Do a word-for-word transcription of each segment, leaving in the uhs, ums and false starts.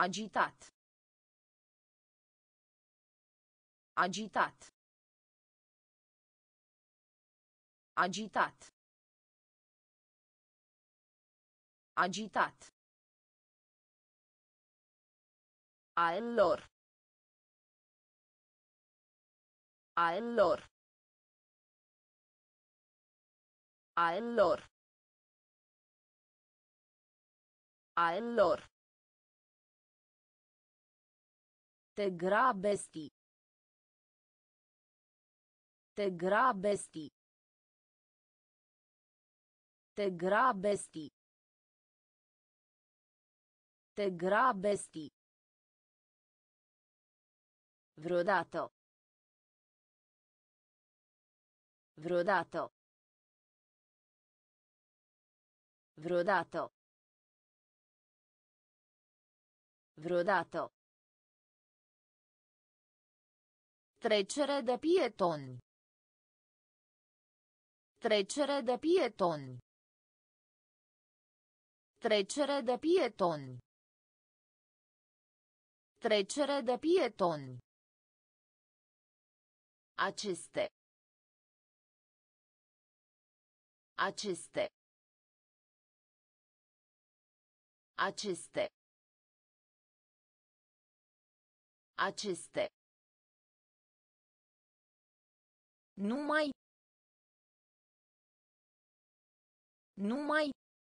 Agitat. Agitat. Agitat. Agitat. A lor. A lor. A lor. A lor. Te grabesti. Te grabesti. Te grabesti. Te grabesti. Vrodato. Vrodato. Vrodato. Vrodato. Trecere de pietoni. Trecere de pietoni. Trecere de pietoni. Trecere de pietoni. Aceste. Aceste. Aceste. Aceste. Numai. Numai.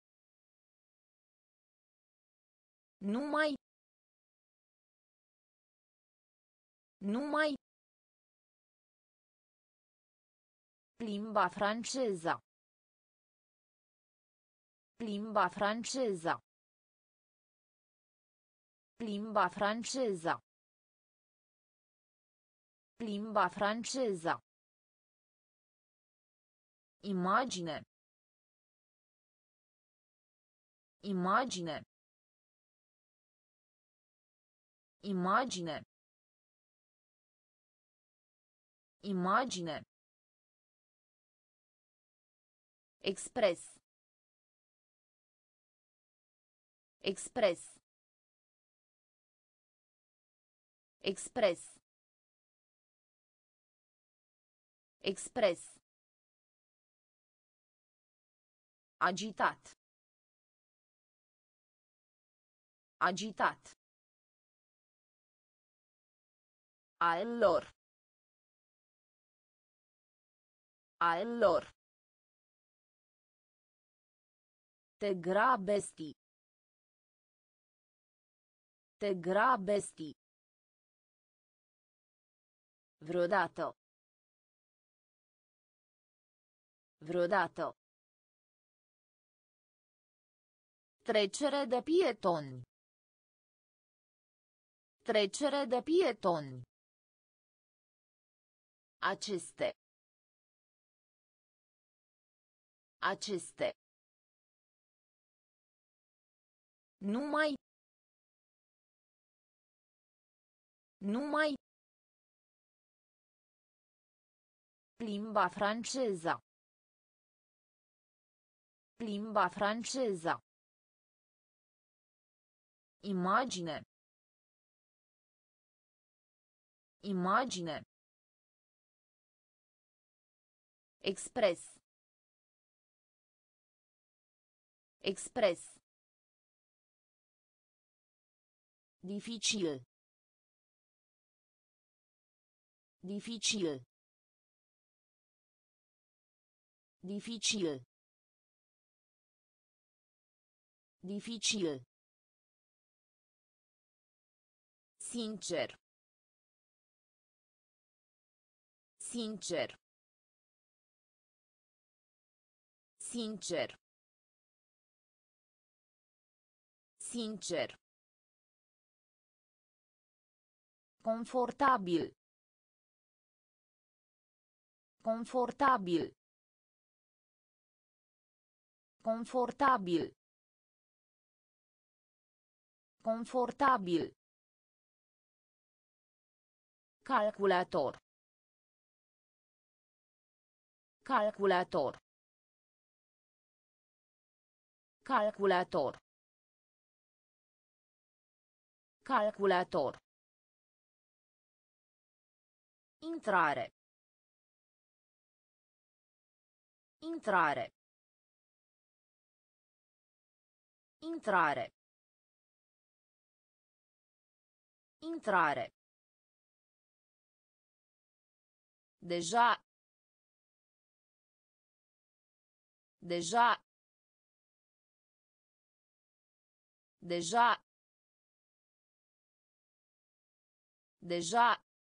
Numai. Numai. Limba franceza. Limba franceza. Limba franceza. Limba franceza. Immagine. Immagine. Immagine. Immagine. Express. Express. Express. Express. Agitat. Agitat. A lor. A lor. Te grabesti. Te grabesti. Vrodato. Vrodato. Trecere de pietoni. Trecere de pietoni. Aceste. Aceste. Numai. Numai. Limba franceza. Limba franceza. Immagine. Immagine. Express. Express. Difficile. Difficile. Difficile. Difficile. Sincer. Sincer. Sincer. Sincer. Confortabil. Confortabil. Confortabil. Confortabil. Calculator. Calculator. Calculator. Calculator. Intrare. Intrare. Intrare. Intrare. Deja. Deja. Deja. Deja.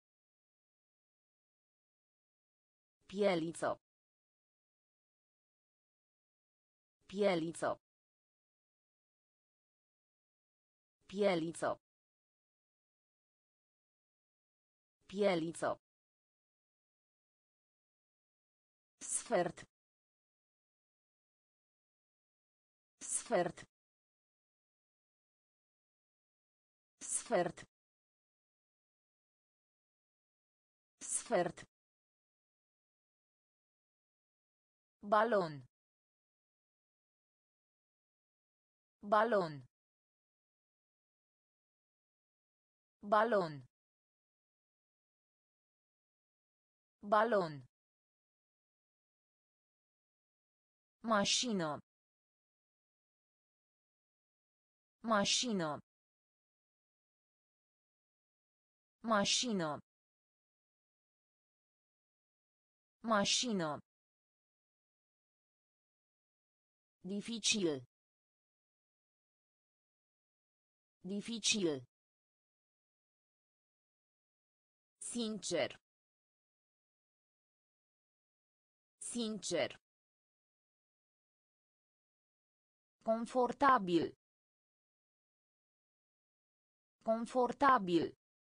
Pieliță. Pieliță. Pieliță. Pieliță. Sfert. Sfert. Sfert. Sfert. Balon. Balon. Balon. Balon. Mașină. Mașină. Mașină. Mașină. Dificil. Dificil. Sincer. Sincer. Confortabil. Confortabil.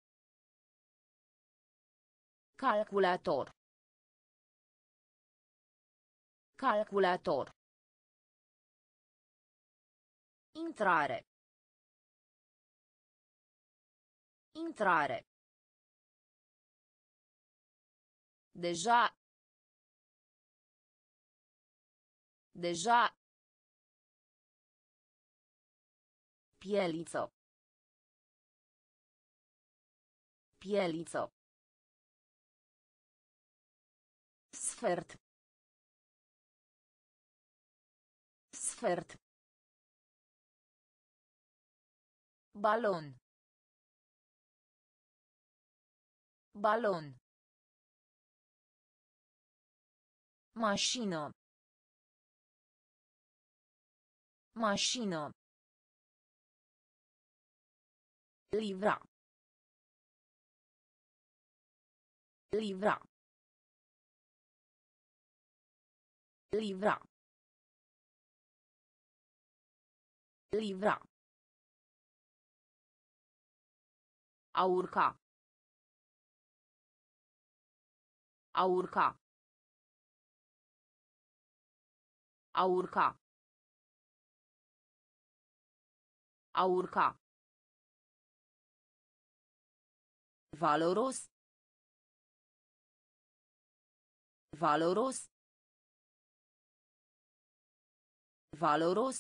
Calculator. Calculator. Intrare. Intrare. Deja. Deja. Pieliță. Pieliță. Sfert. Sfert. Balon. Balon. Mașină. Mașină. Livra. Livra. Livra. Livra. A urca. A urca. A urca. A urca. Valoros. Valoros. Valoros.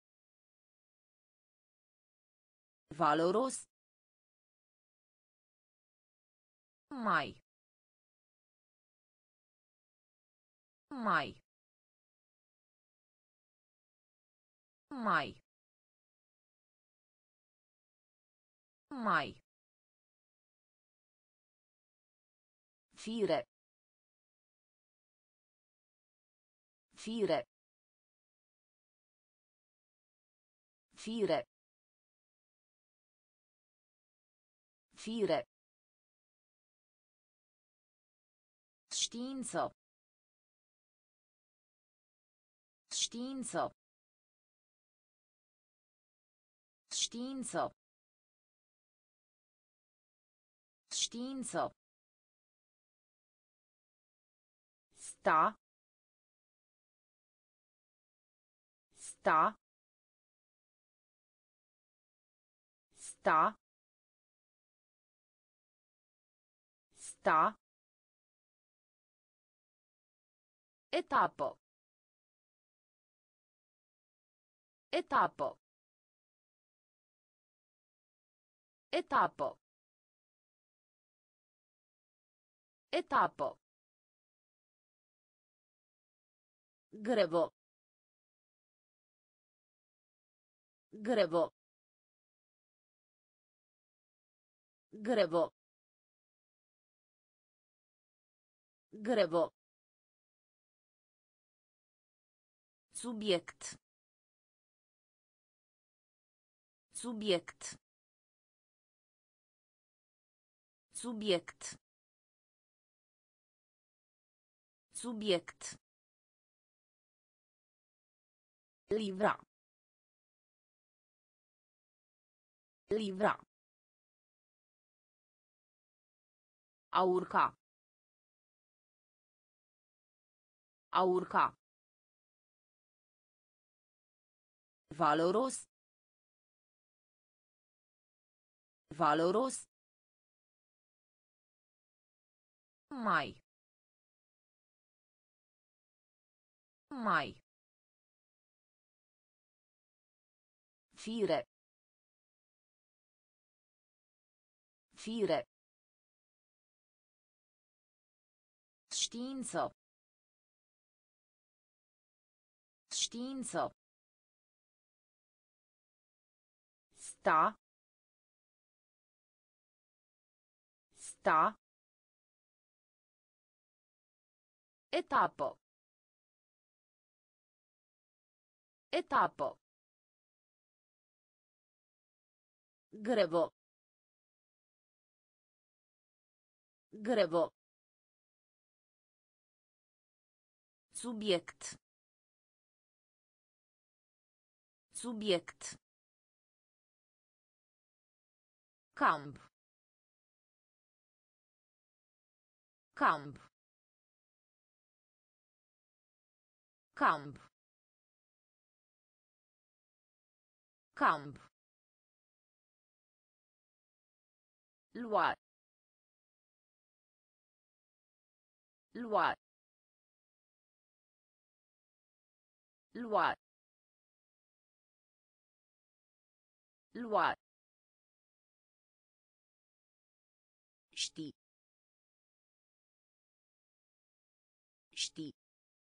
Valoros. Mai. Mai. Mai. Mai. Fire. Fire. Fire. Fire. Știință. Știință. Știință. Știință. Sta. Sta. Sta. Sta. Etapă. Etapă. Etapă. Etapă. Grevo. Grevo. Grevo. Grevo. Subiect. Subiect. Subiect. Subiect. Livra. Livra. A urca. A urca. Valoros. Valoros. Mai. Mai. Fire. Fire. Știință. Știință. Sta. Sta. Etapă. Etapă. Grevo. Grevo. Subiect. Subiect. Camp. Camp. Camp. Camp. Lua. Lua. Lua. Lua. Ști. Ști.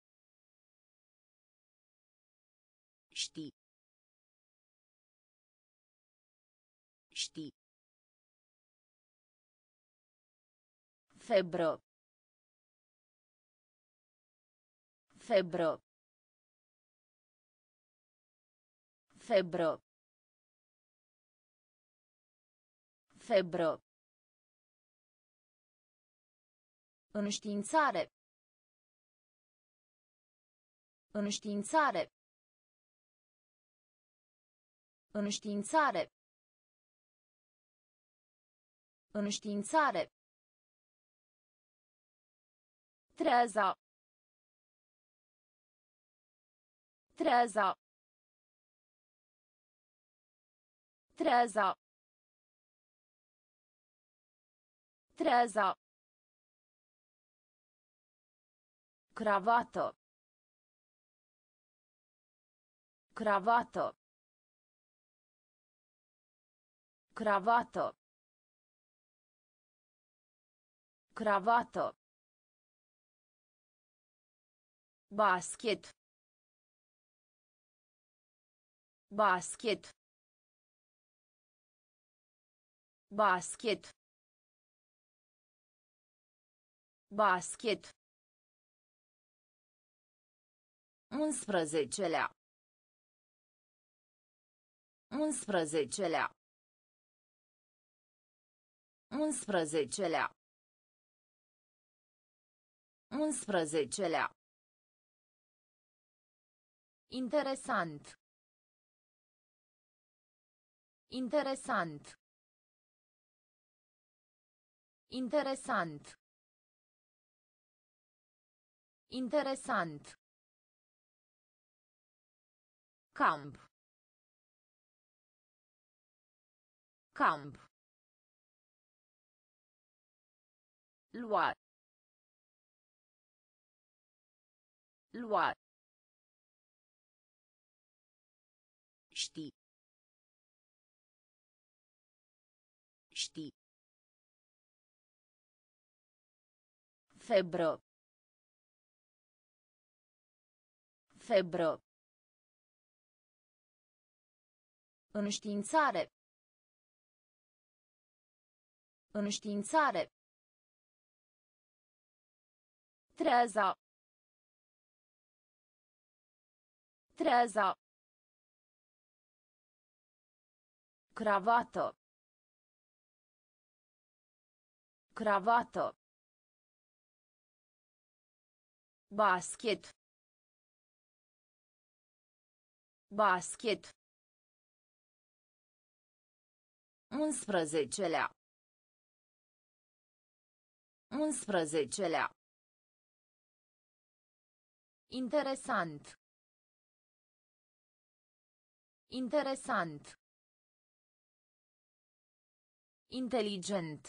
Ști. Ști. Febră. Febră. Febră. Febră. Înștiințare. Înștiințare. Înștiințare. Înștiințare. Treza. Treza. Treza. Treza. Cravată. Cravată. Cravată. Cravată. Basket. Basket. Basket. Basket. Unsprezecelea. Unsprezecelea. Unsprezecelea. Unsprezecelea. Interesant. Interesant. Interesant. Interesant. Camp. Camp. Lua. Lua. Ști. Febră. Febră. Înștiințare. Înștiințare. Treaza. Treaza. Cravată. Cravată. Basket. Basket. Unsprezecelea. Unsprezecelea. Interesant. Interesant. Inteligent.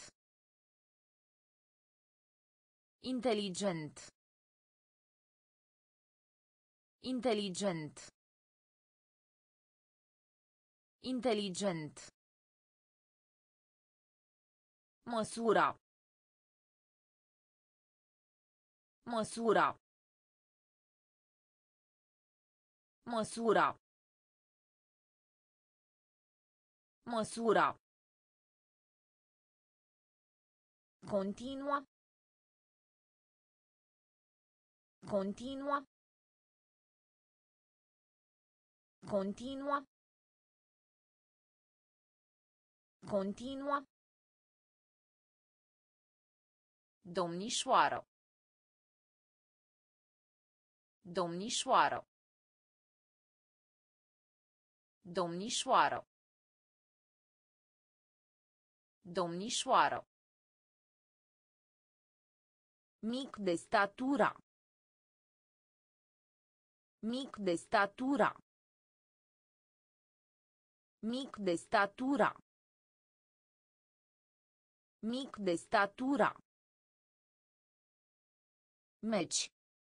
Inteligent. Inteligent. Inteligent. Măsura. Măsura. Măsura. Măsura. Continua. Continua. Continua. Continua. Domnișoară. Domnișoară. Domnișoară. Domnișoară. Mic de statura. Mic de statura. Mic de statura. Mic de statura. Meci.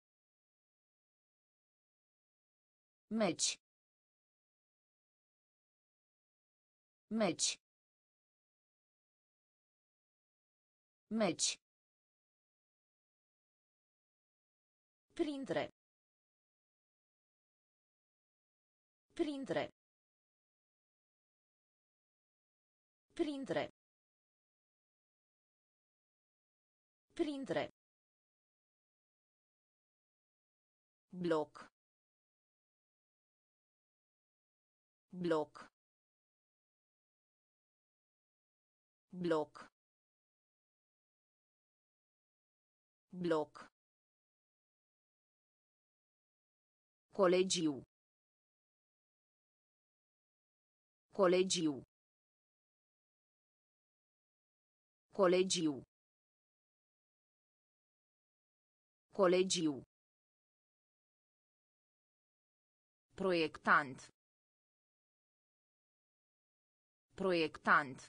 Meci. Meci. Meci. Printre. Printre. Printre. Printre. Bloc. Bloc. Bloc. Bloc. Colegiu. Colegiu. Colegiu. Colegiu. Proiectant. Proiectant.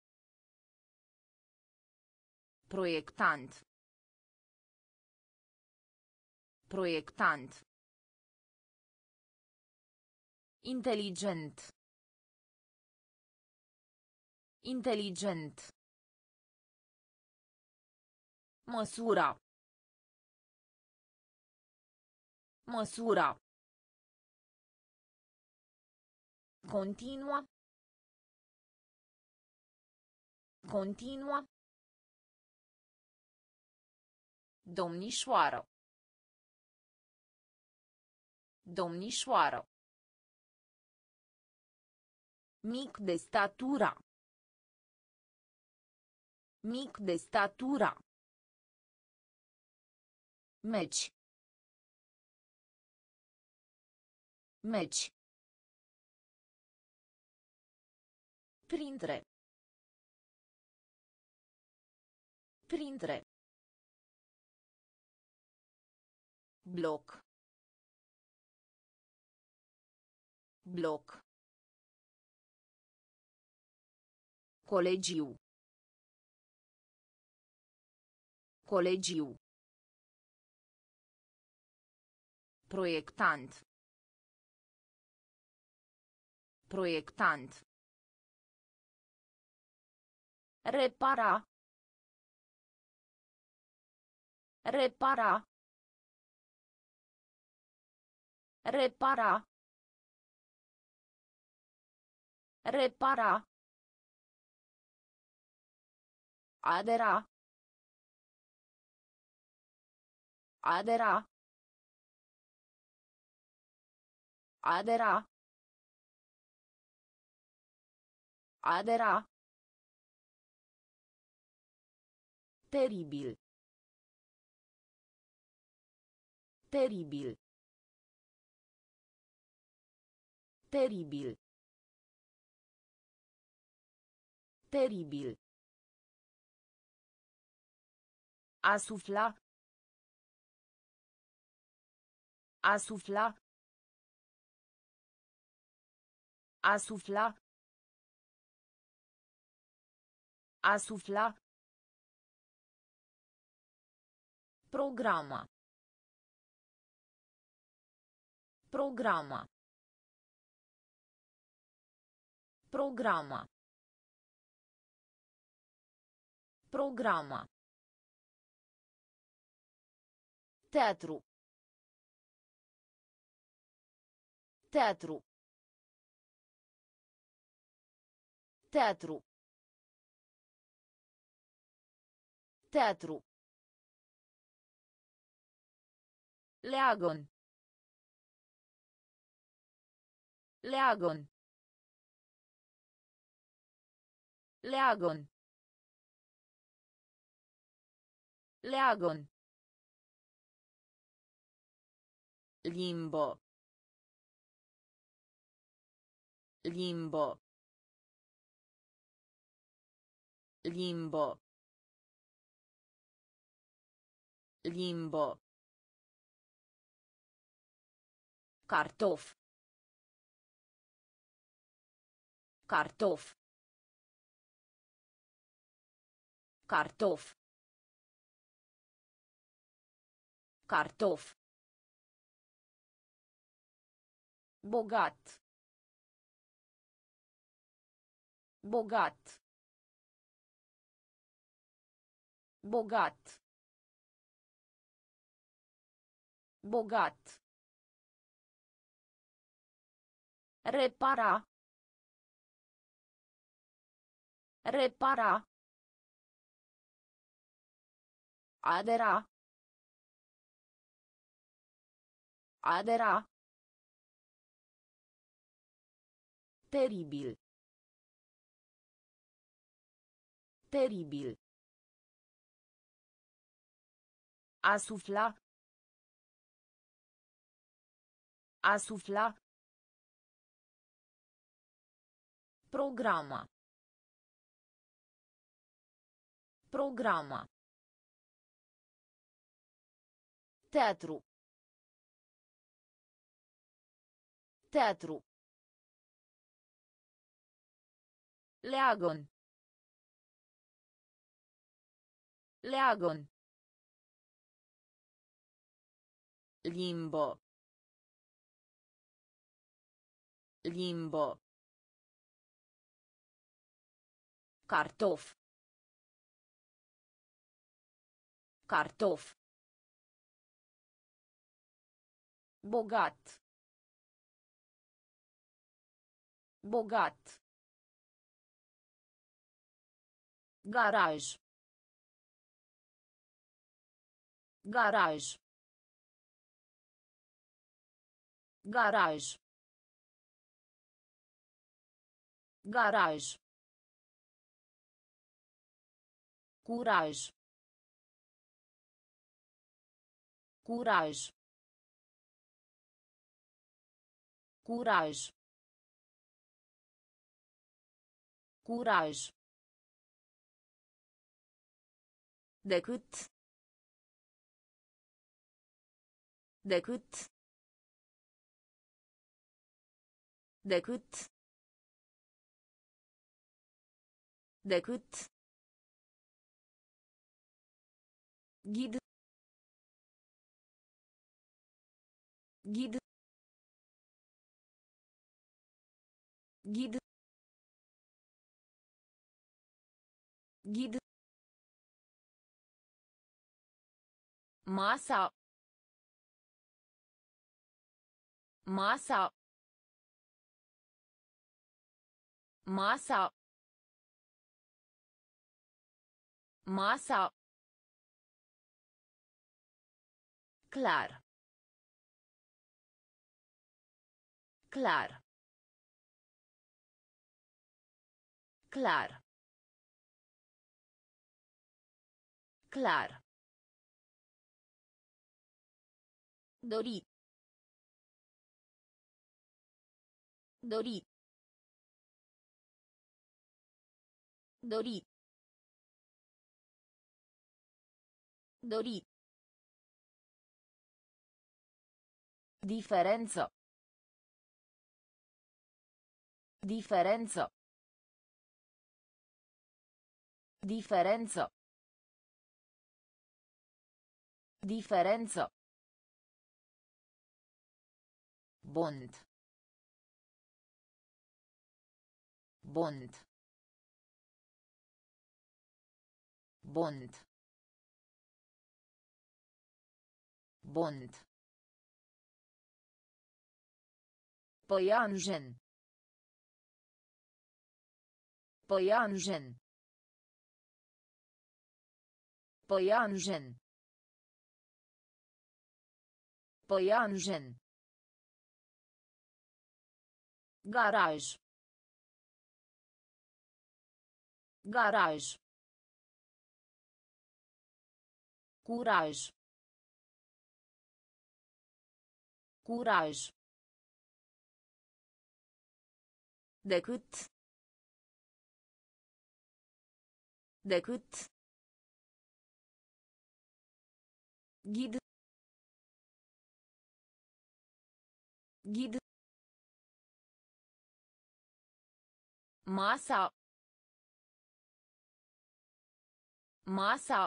Proiectant. Proiectant. Inteligent. Inteligent. Măsura. Măsura. Continua. Continua. Domnișoară. Domnișoară. Mic de statura. Mic de statura. Meci. Meci. Printre. Printre. Bloc. Bloc. Colegiu. Colegiu. Proiectant. Proiectant. Repara. Repara. Repara. Repara. Adera. Adera. Adera. Adera. Teribil. Teribil. Teribil. Teribil. A sufla. A sufla. A sufla. A sufla. Programa. Programa. Programa. Programa. Teatru. Teatru. Teatru. Teatru. Leagon. Leagon. Leagon. Leagon. Limbo. Limbo. Limbo. Limbo. Cartof. Cartof. Cartof. Cartof. Bogat. Bogat. Bogat. Bogat. Repara. Repara. Adera. Adera. Teribil. Teribil. A sufla. A sufla. Programa. Programa. Teatru. Teatru. Leagon. Leagon. Limbo. Limbo. Cartof. Cartof. Bogat. Bogat. Garaj. Garaj. Garaj. Garaj. Curaj. Curaj. Curaj. Curaj. Decât. Decât. Decât. Decât. Ghid. Ghid. Ghid. Ghid. Masa. Masa. Masa. Masa. Clar. Clar. Clar. Clar. Dori. Dori. Dori. Dori. Differenza. Differenza. Differenza. Differenza. Bond. Bond. Bond. Bond. Păianjen. Păianjen. Păianjen. Păianjen. Garaj. Garaj. Curaj. Curaj. Decât. Decât. Ghid. Ghid. Masa. Masa.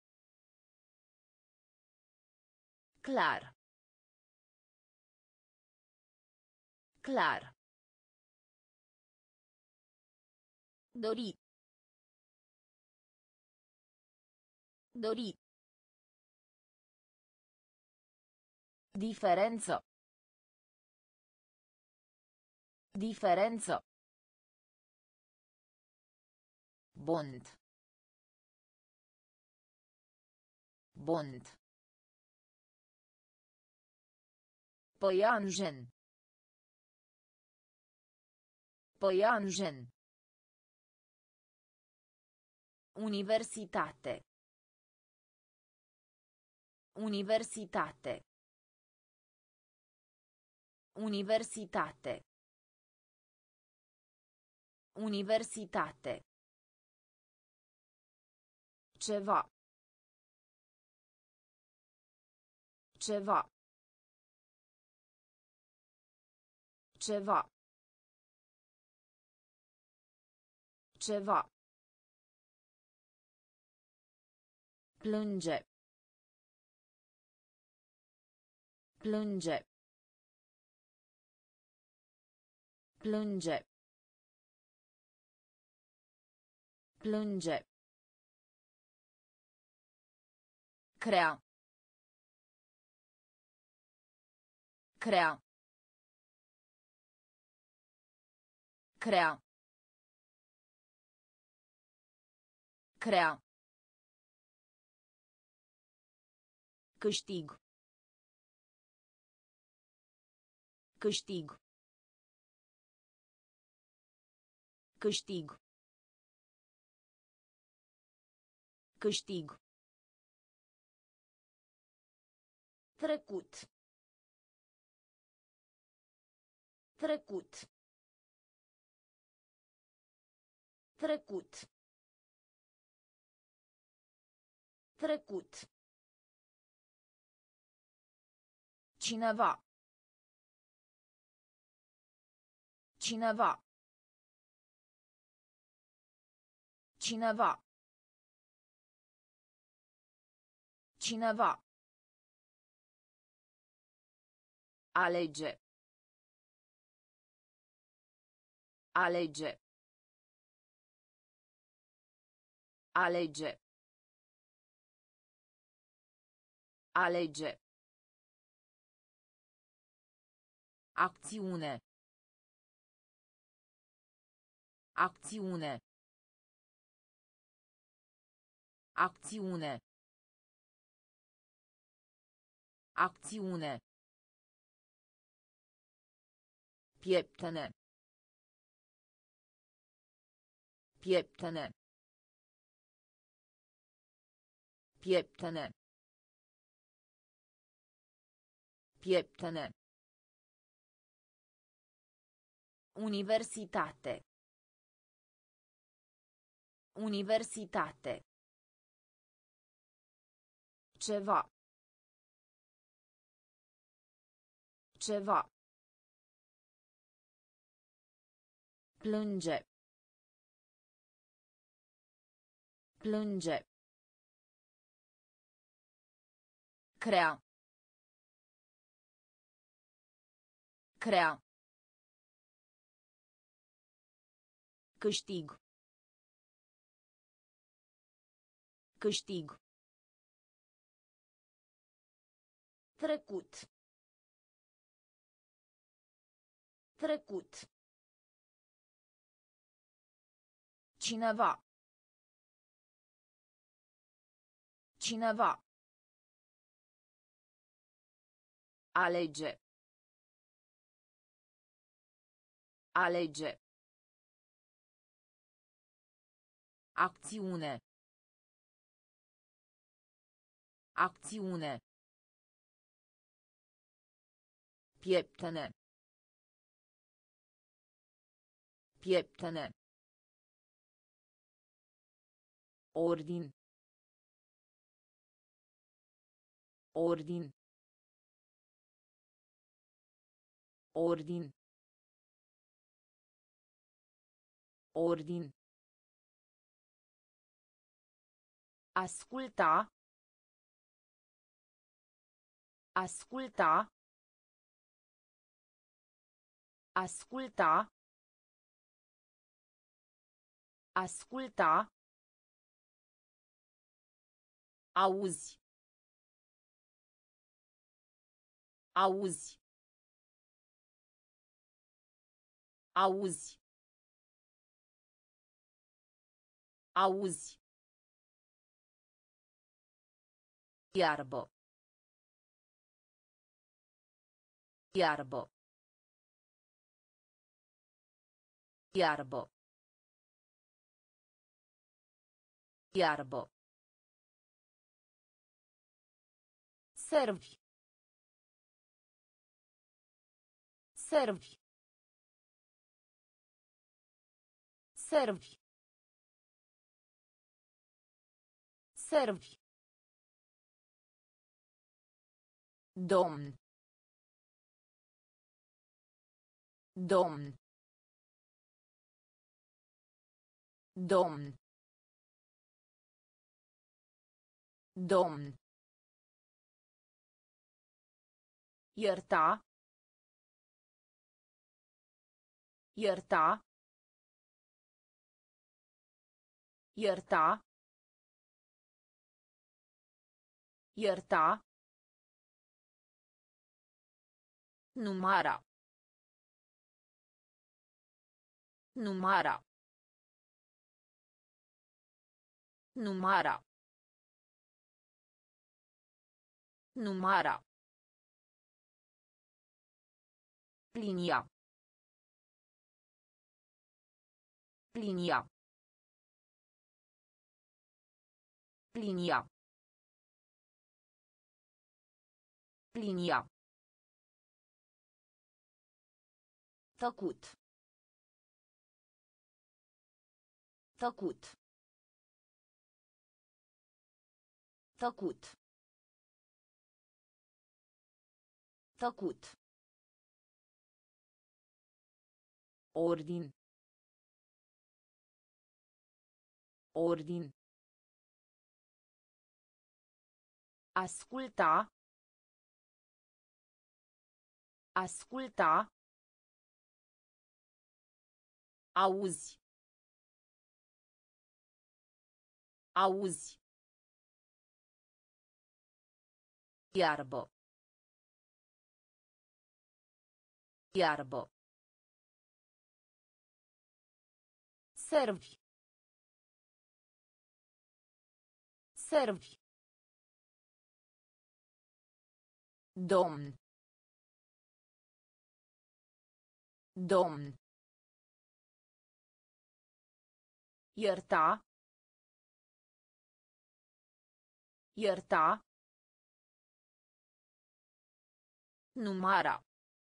Clar. Clar. Dori. Dori. Differență. Differență. Bond. Bond. Păianjen. Păianjen. Universitate. Universitate. Universitate. Universitate. Ceva. Ceva. Ceva. Ceva. Plânge. Plânge. Plânge. Plânge. Crea. Crea. Crea. Crea. Câștig. Câștig. Câștig. Câștig. Trecut. Trecut. Trecut. Trecut. Cineva. Cineva. Cineva. Cineva. Alege. Alege. Alege. Alege. Acțiune. Acțiune. Acțiune. Acțiune. Pieptene. Pieptene. Pieptene. Pieptene. Universitate. Universitate. Ceva. Ceva. Plânge. Plânge. Crea. Crea. Câștig. Câștig. Trecut. Trecut. Cineva. Cineva. Alege. Alege. Acțiune. Acțiune. Pieptene. Pieptene. Ordin. Ordin. Ordin. Ordin. Asculta. Asculta. Asculta. Asculta. Auzi. Auzi. Auzi. Auzi. Iarbă. Iarbă. Iarbă. Iarbă. Servi. Servi. Servi. Servi. Domn. Domn. Domn. Domn. Ierta. Ierta. Ierta. Ierta. Numara. Numara. Numara. Numara. Plinia. Plinia. Plinia. Plinia. Tăcut. Tăcut. Tăcut. Tăcut. Ordin. Ordin. Asculta. Asculta. Auzi. Auzi. Iarbă. Iarbă. Servi. Servi. Domn. Domn. Ierta. Ierta. Numara.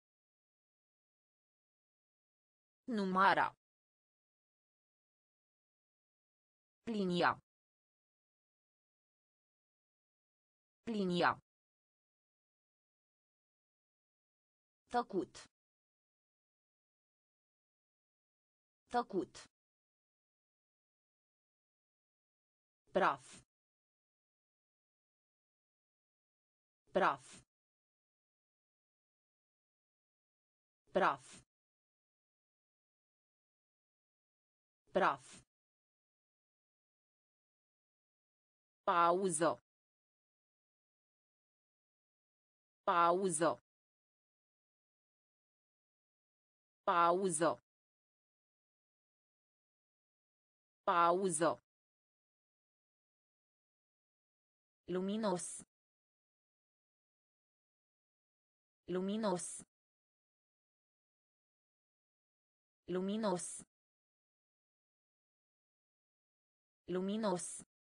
Numara. Linia. Linia. Tăcut. Tăcut. Praf. Praf. Praf. Praf. Pauză. Pauză. Pauză. Pauză. Luminos. Luminos. Luminos. Luminos.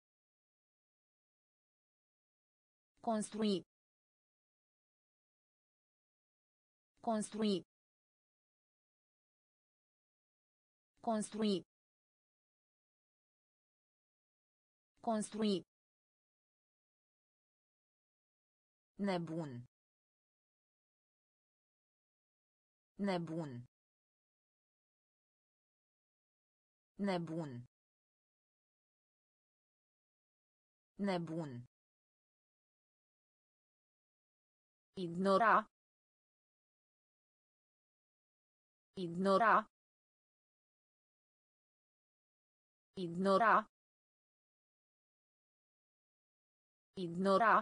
Construi. Construi. Construi. Construi. Nebun. Nebun. Nebun. Nebun. Ignora. Ignora. Ignora. Ignora.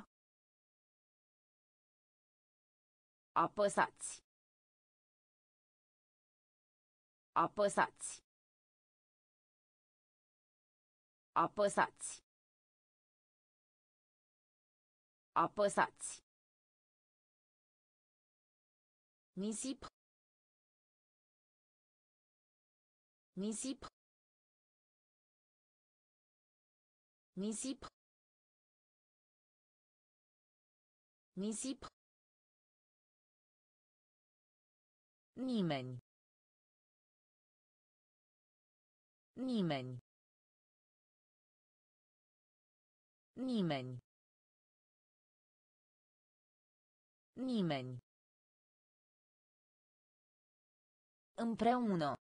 Apăsați. Apăsați. Apăsați. Apăsați. Nisip. Nisip. Nisip. Nisip. Nimeni. Nimeni. Nimeni. Nimeni. Împreună.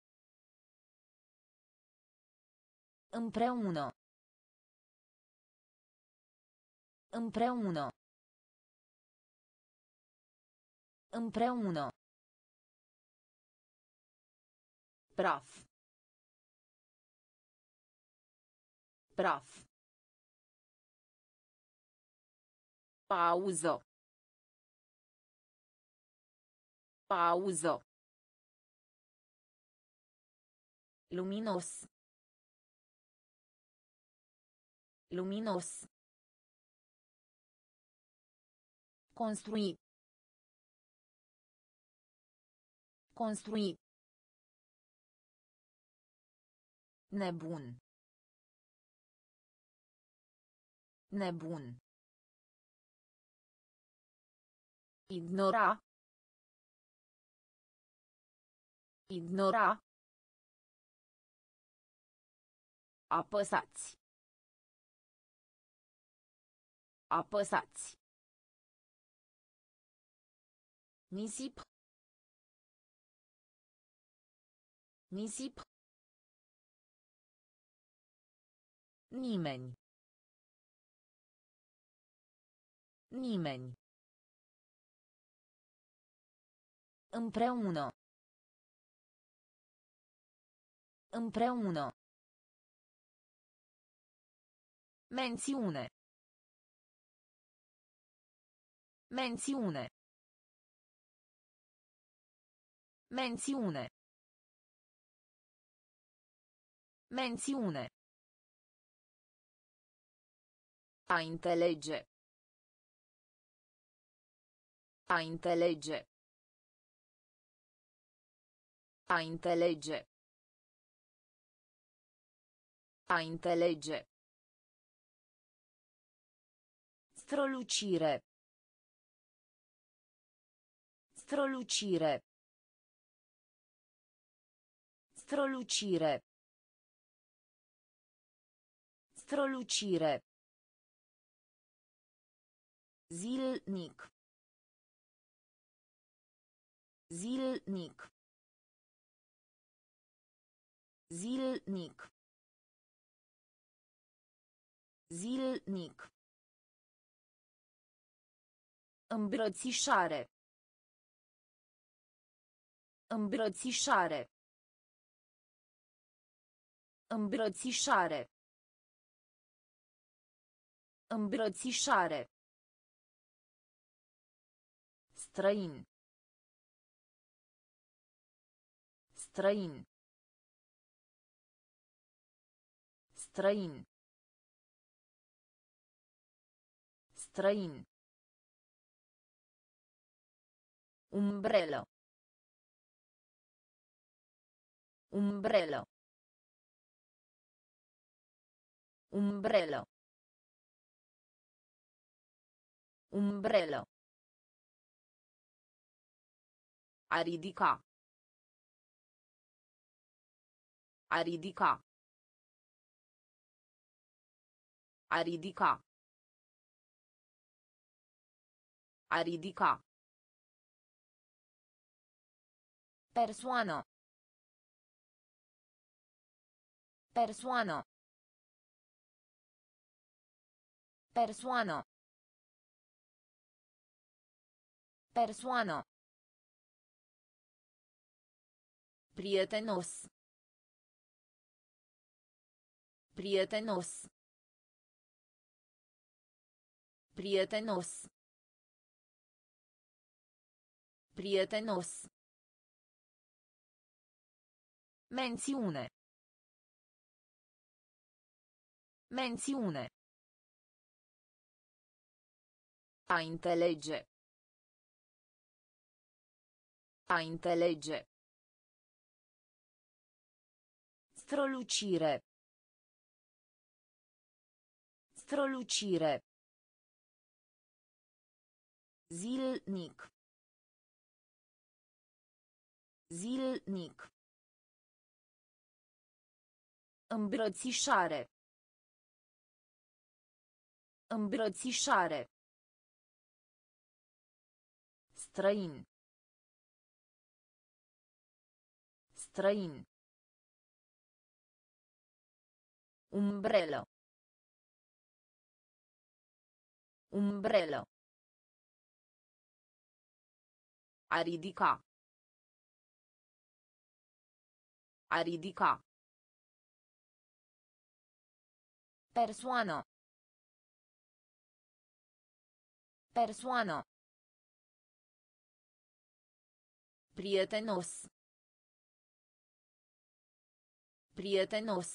Împreună. Împreună. Împreună. Praf. Praf. Pauză. Pauză. Luminos. Luminos. Construi. Construi. Nebun. Nebun. Ignora. Ignora. Apăsați. Apăsați. Nisip. Nisip. Nimeni. Nimeni. Împreună. Împreună. Mențiune. Mențiune. Mențiune. Mențiune. A înțelege. A înțelege. A înțelege. A înțelege. Strălucire. Strălucire. Strălucire. Strălucire. Zilnic. Zilnic. Zilnic. Zilnic. Îmbrățișare. Îmbrățișare. Îmbrățișare. Îmbrățișare. Străin. Străin. Străin. Străin. Umbrelă. Umbrelă. Umbrelă. Umbrelă. A ridica. A ridica. A ridica. A ridica. Persoană. Persoană. Persoană. Persoană. Prietenos. Prietenos. Prietenos. Prietenos. Mențiune. Mențiune. A înțelege. A înțelege. Strălucire. Strălucire. Zilnic. Zilnic. Îmbrățișare. Îmbrățișare. Străin. Străin. Umbrelă. Umbrelă. A ridica. A ridica. Persoană. Persoană. Prietenos. Prietenos.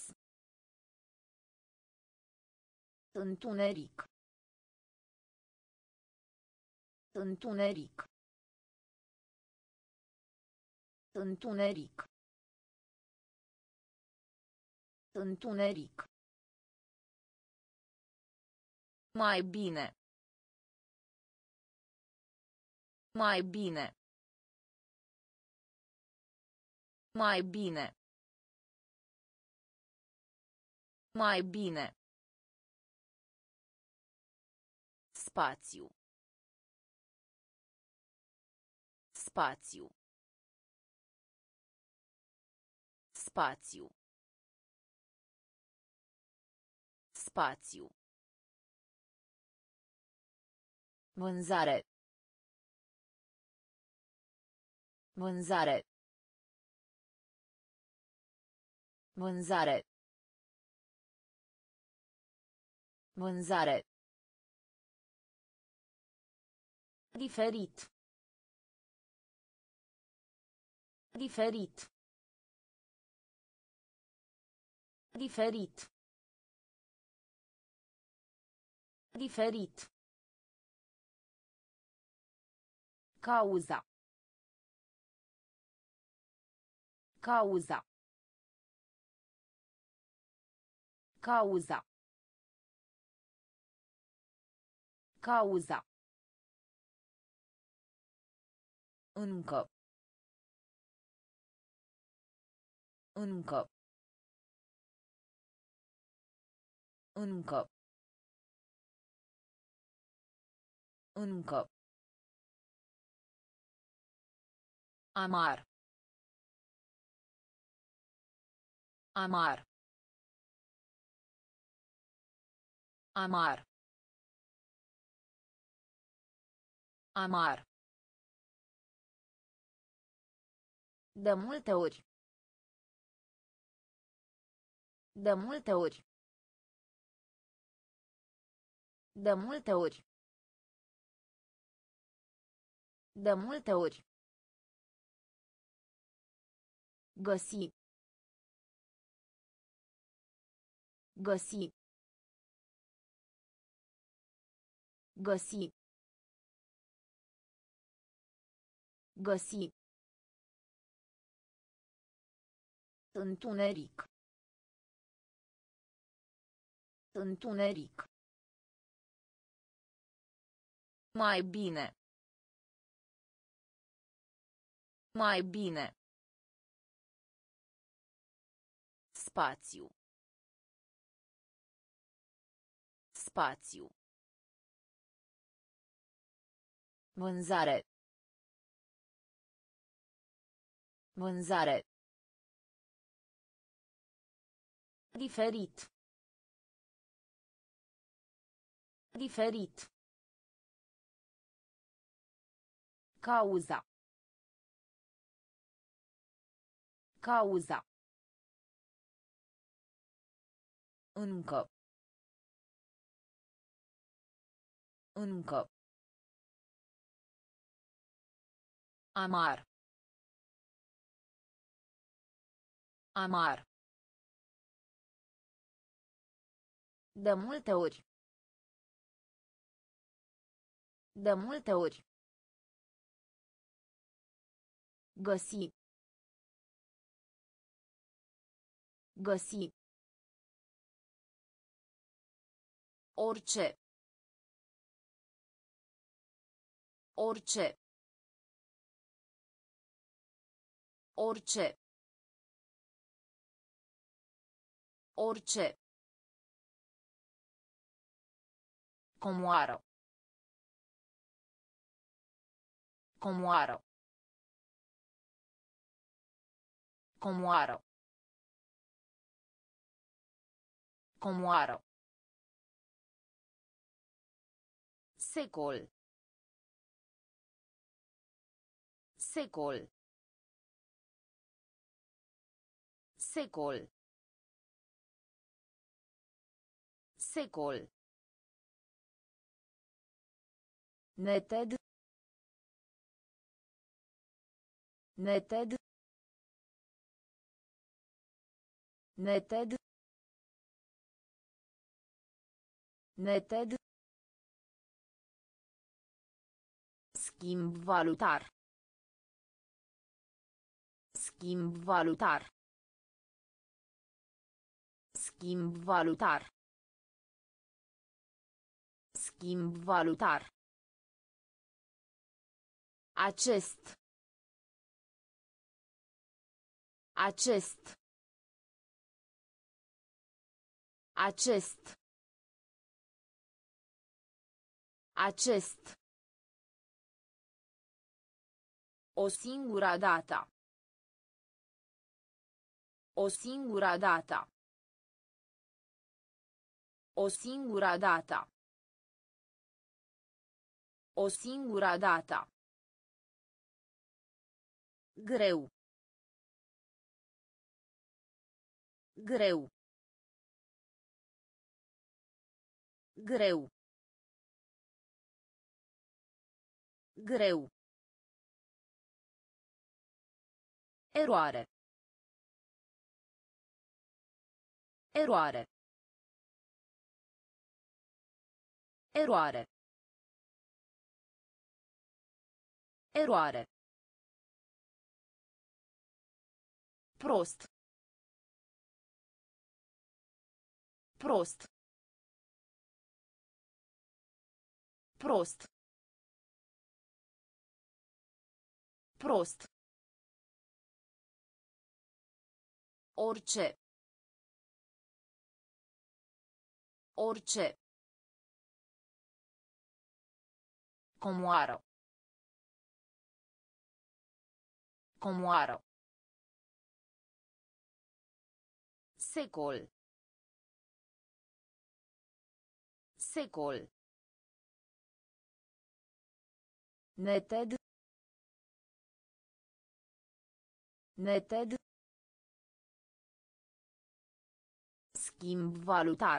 Întuneric. Întuneric. Întuneric. Întuneric. Mai bine. Mai bine. Mai bine. Mai bine. Spațiu. Spațiu. Spațiu. Spațiu. Vânzare. Vânzare. Vânzare. Vânzare. Diferit. Diferit. Diferit. Diferit. Cauza. Cauza. Cauza. Cauza. Încă. Încă. Încă. Încă. Amar. Amar. Amar. Amar. De multe ori. De multe ori. De multe ori. De multe ori. Găsi. Găsi. Găsi. Găsi. Întuneric. Întuneric. Mai bine. Mai bine. Spațiu. Spațiu. Vânzare. Vânzare. Diferit. Diferit. Cauza. Cauza. Încă. Încă. Amar. Amar. De multe ori. De multe ori. Găsi. Găsi. Orice. Orice. Orice. Orice. Comoară. Comoară. Comoară. Comoară. Secol. Secol. Secol. Secol. Neted. Neted. Neted. Neted. Schimb valutar. Schimb valutar. Schimb valutar. Schimb valutar. Acest. Acest. Acest. Acest. O singura dată. O singura dată. O singura dată. O singura dată. Greu. Greu. Greu. Greu. Eroare. Eroare. Eroare. Eroare. Prost. Prost. Prost. Prost. Orice. Orice. Comoară. Comoară. Secol. Secol. Neted. Neted. Schimb valutar.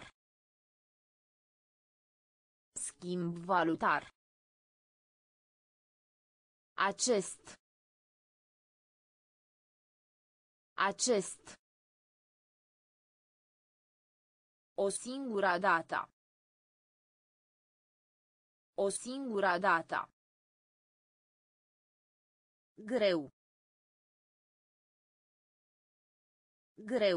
Schimb valutar. Acest. Acest. O singură dată. O singură dată. Greu. Greu.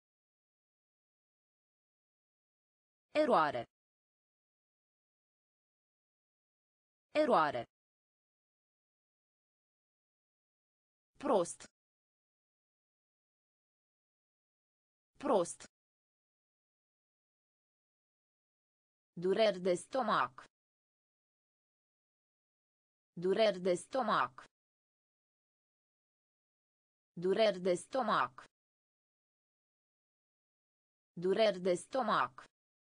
Eroare. Eroare. Prost. Prost. Dureri de stomac. Dureri de stomac. Dureri de stomac. Dureri de stomac.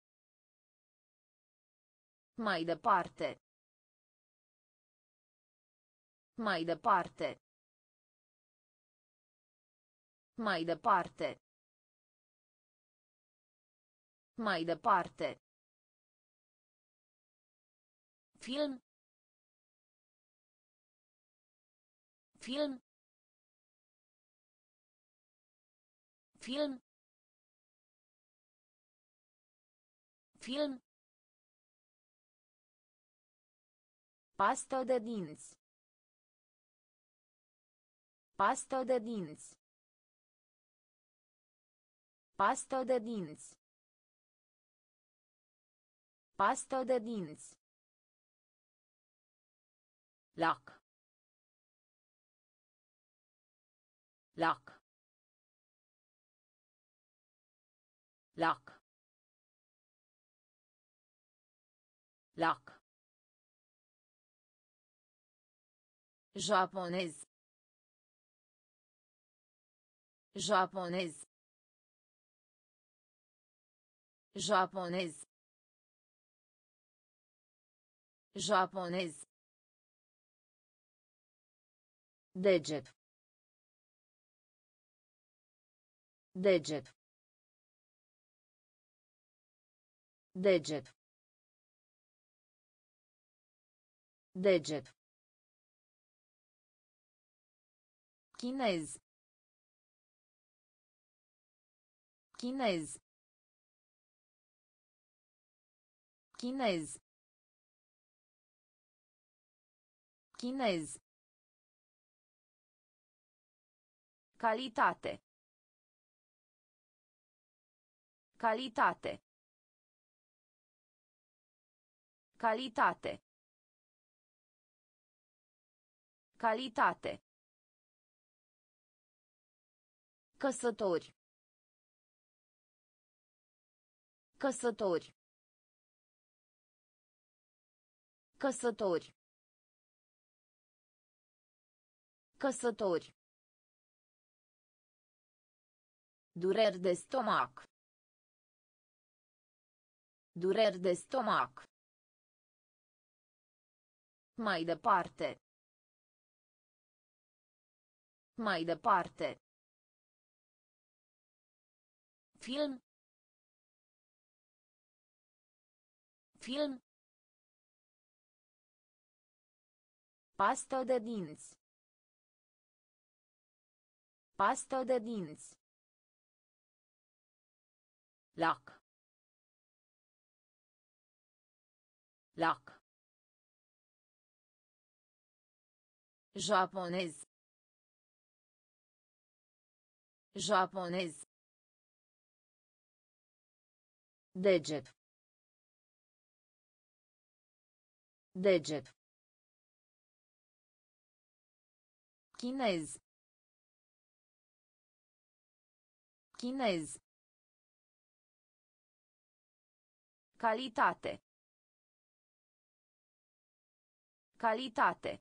Mai departe. Mai departe. Mai departe. Mai departe. Film. Film. Film. Film. Pastă de dinți. Pastă de dinți. Pastă de dinți. Pastă de dinți. Lac. Lac. Lac. Lac. Japonez. Japonez. Japonez. Japonez. Deget. Deget. Deget. Deget. Chinez. Chinez. Chinez. Chinez. Calitate. Calitate. Calitate. Calitate. Căsători. Căsători. Căsători. Căsători. Dureri de stomac. Dureri de stomac. Mai departe. Mai departe. Film. Film. Pastă de dinți. Pastă de dinți. Lac. Lac. Japonez. Japonez. Deget. Deget. Chinez. Chinez. Calitate. Calitate.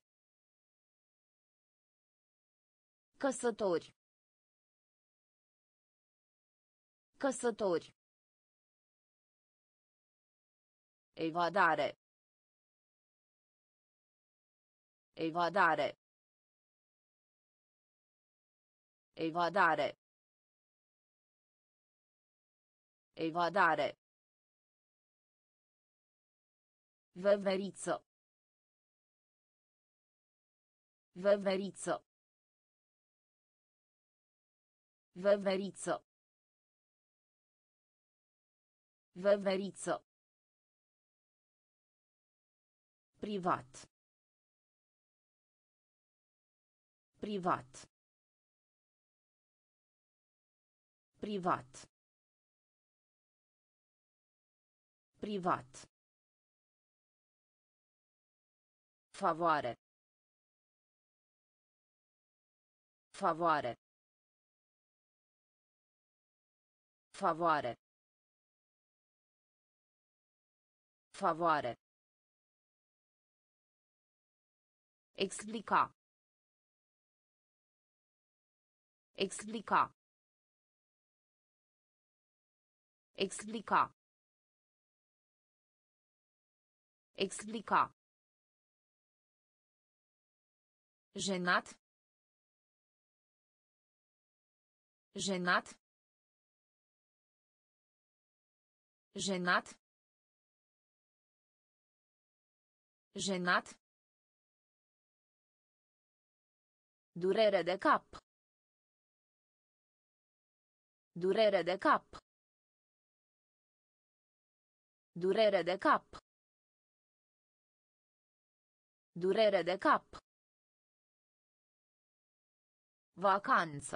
Căsători. Căsători. Evadare. Evadare. Evadare. Evadare. Veveriță. Veveriță. Veveriță. Veveriță. Privat. Privat. Privat. Privat. Favoare. Favoare. Favoare. Favoare. Explica. Explica. Explica. Explica. Jenat. Jenat. Jenat. Jenat. Durere de cap. Durere de cap. Durere de cap. Durere de cap. Vacanță.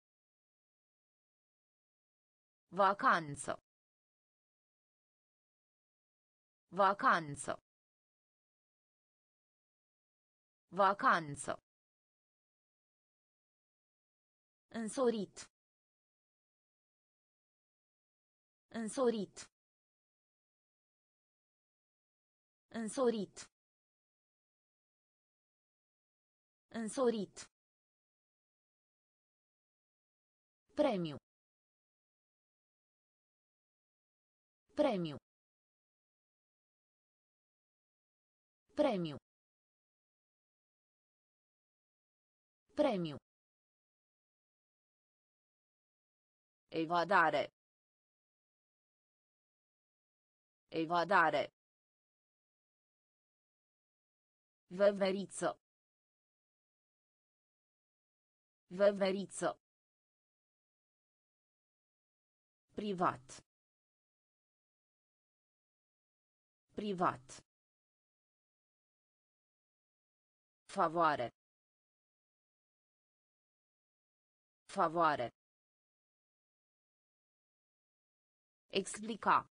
Vacanță. Vacanță. Vacanță. Însorit. Însorit. Însorit. Însorit. Premiu. Premiu. Premiu. Premiu. Evadare. Evadare. Veveriță. Veveriță. Privat. Privat. Favoare. Favoare. Explica.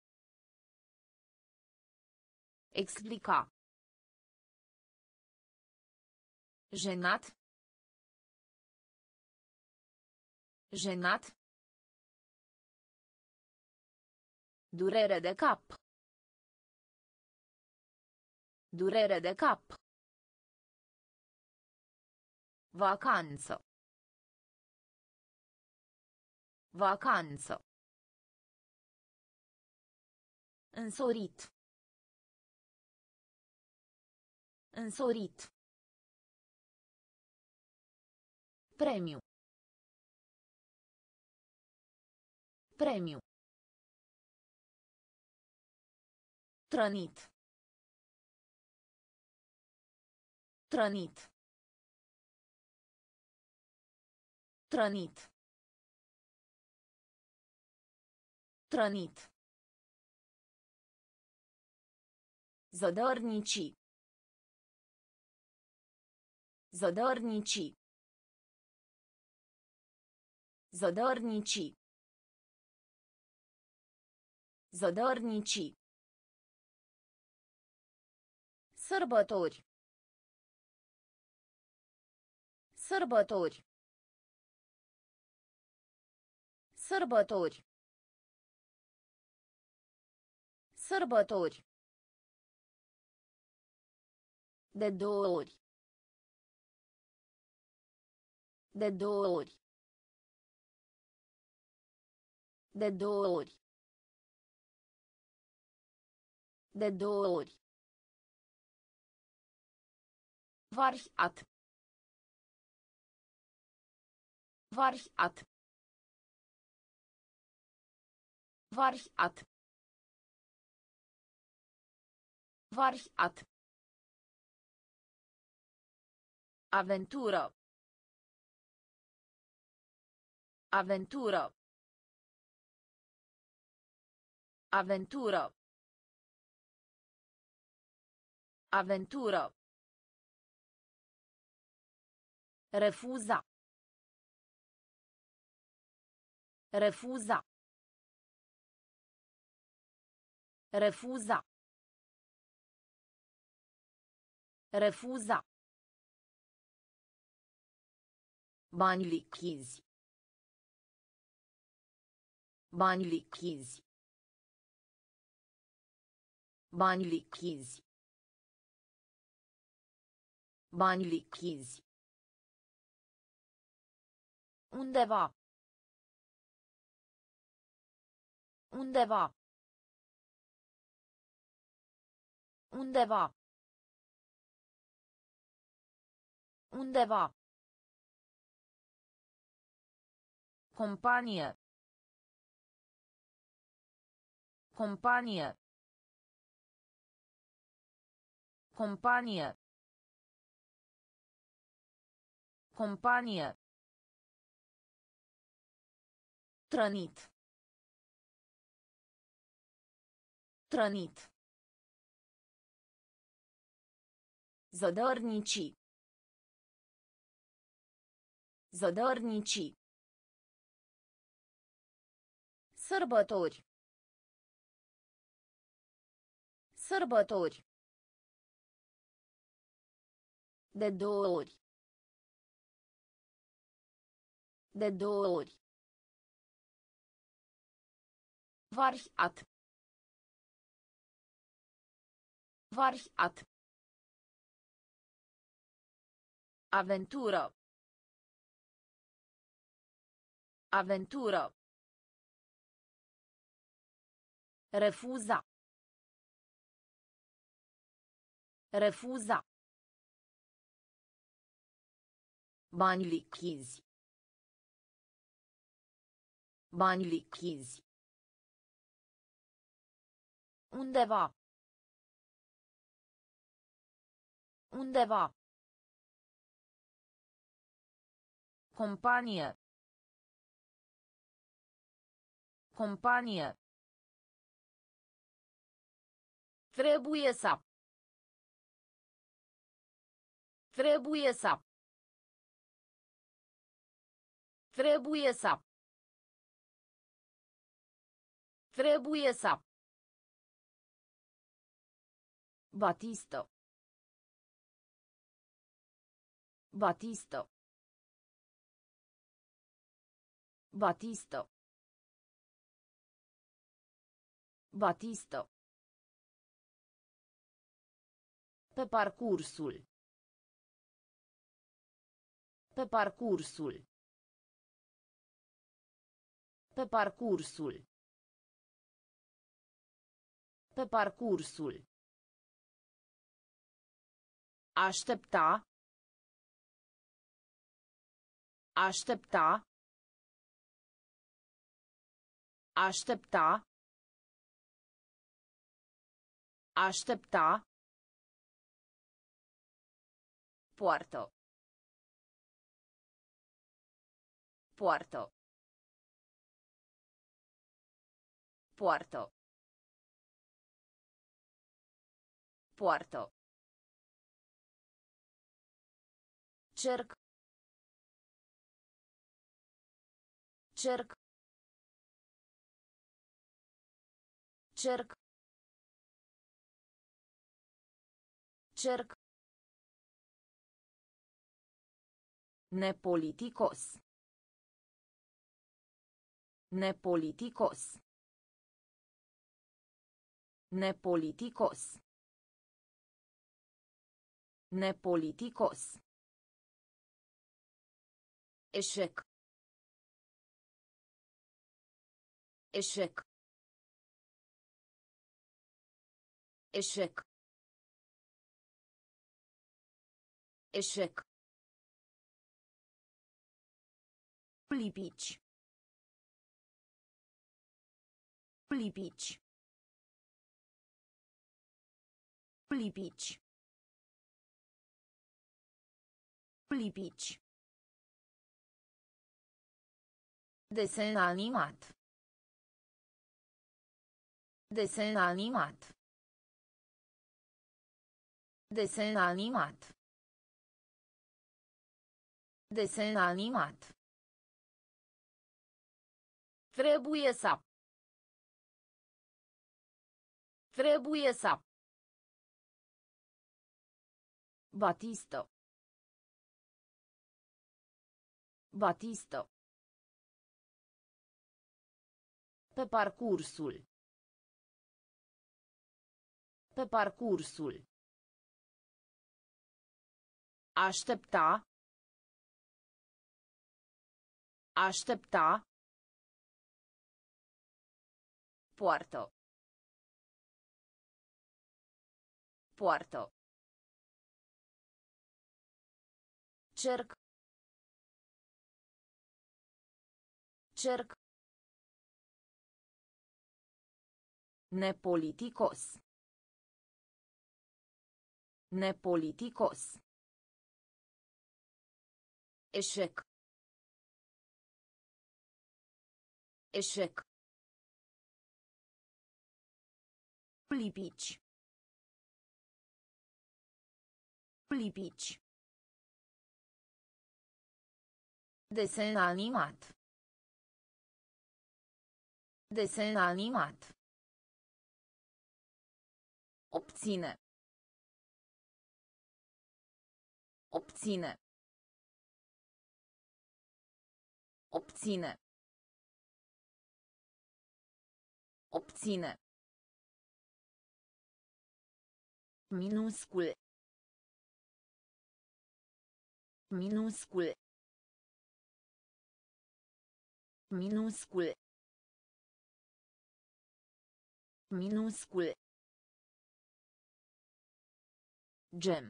Explica. Jenat. Jenat. Durere de cap. Durere de cap. Vacanță. Vacanță. Însorit. Însorit. Premiu. Premiu. Trănit. Trănit. Trănit. Trănit. Zădărnici. Zădărnici. Zădărnici. Zădărnici. Sărbători. Sărbători. Sărbători. Sărbători. De două ori. De două ori. De două ori. De două ori. Variat. Variat. Variat. Variat. Aventură. Aventură. Aventură. Aventură. Refuza. Refuza. Refuza. Refuza. Bani lichizi. Bani lichizi. Bani lichizi. Bani lichizi. Undeva. Undeva. Undeva. Undeva. Companie. Companie. Companie. Companie. Trănit. Trănit. Zădărnici. Zădărnici. Sărbători. Sărbători. De două ori. De două ori. Variat. Variat. Aventură. Aventură. Refuza. Refuza. Bani lichizi. Bani lichizi. Undeva. Undeva. Companie. Companie. Trebuie să. Trebuie să. Trebuie să. Trebuie să. Batistă. Batistă. Batistă. Batistă. Pe parcursul. Pe parcursul. Pe parcursul. Pe parcursul. Aștepta. Aștepta. Aștepta. Aștepta. Poartă. Poartă. Poartă. Poartă. Cerc. Cerc. Cerc. Cerc. Nepoliticos. Nepoliticos. Nepoliticos. Nepoliticos. Eșec. Eșec. Eșec. Eșec. Lipici. Lipici. Lipici. Lipici. Desen animat. Desen animat. Desen animat. Desen animat. Trebuie să. Trebuie să. Batistă. Batistă. Pe parcursul. Pe parcursul. Aștepta. Aștepta. Poartă. Poartă. Cerc. Cerc. Nepoliticos. Nepoliticos. Eșec. Eșec. Lipici. Lipici. Desen animat. Desen animat. Obține. Obține. Obține. Obține. Minuscul. Minuscul. Minuscul. Minuscul. Gem.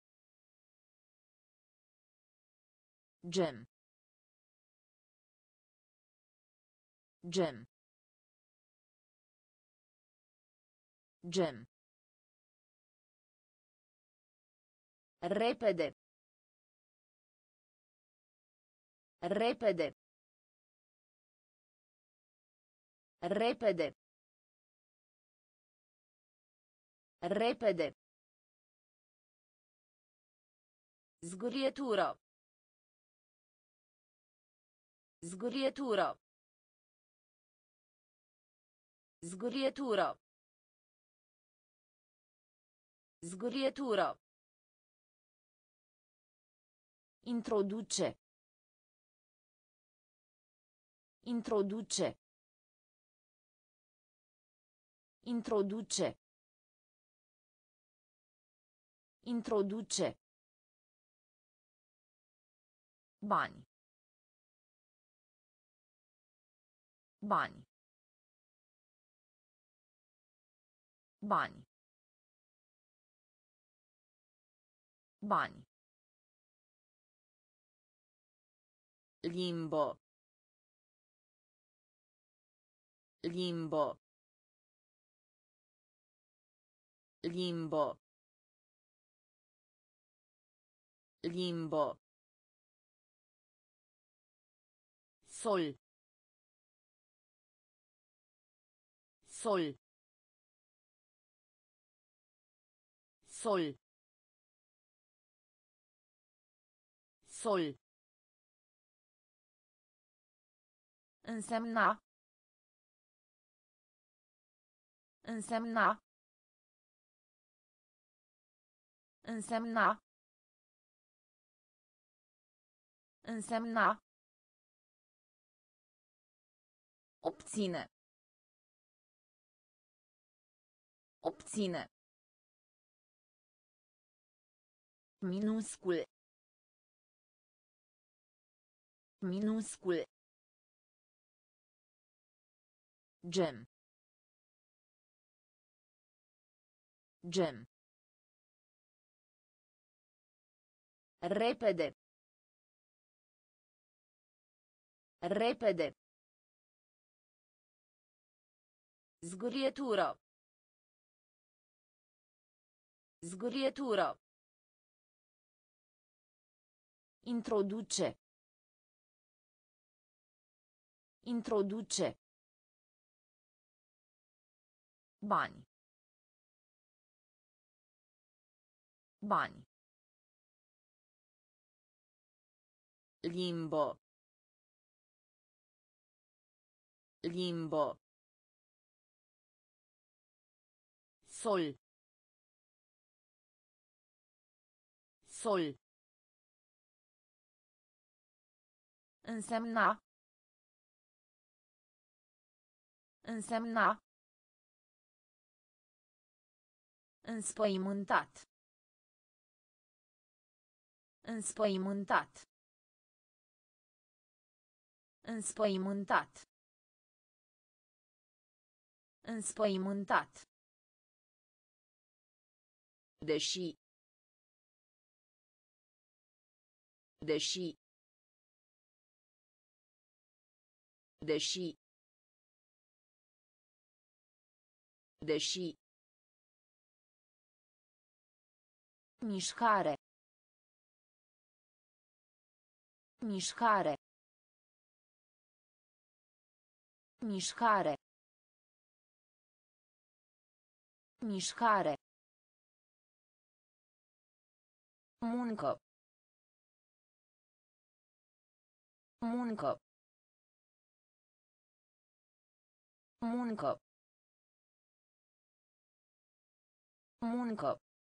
Gem. Gem. Gem. Repede. Repede. Repede. Repede. Zgurietură. Zgurietură. Zgurietură. Zgurietură. Introduce. Introduce. Introduce. Introduce. Bani. Bani. Bani. Bani. Limbo. Limbo. Limbo. Limbo. Sol. Sol. Sol. Sol. Însemna. Însemna. Însemna. Însemna. Obține. Obține. Minuscul. Minuscul. Gem. Gem. Repede. Repede. Zgârietură. Zgârietură. Introduce. Introduce. Bani. Bani. Limbo. Limbo. Sol. Sol. Însemna. Însemna. Înspăimântat. Înspăimântat. Înspăimântat. Înspăimântat. Deși. Deși. Deși. Deși. Mișcare. Mișcare. Mișcare. Mișcare. Muncă. Muncă. Muncă. Muncă.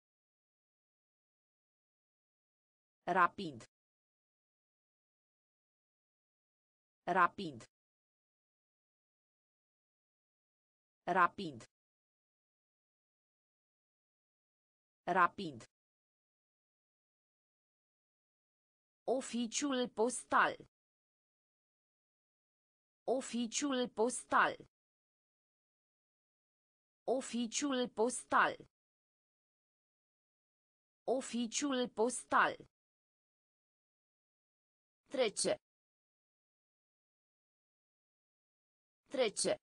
Rapid. Rapid. Rapid. Rapid. Oficiul postal. Oficiul postal. Oficiul postal. Oficiul postal. Trece. Trece.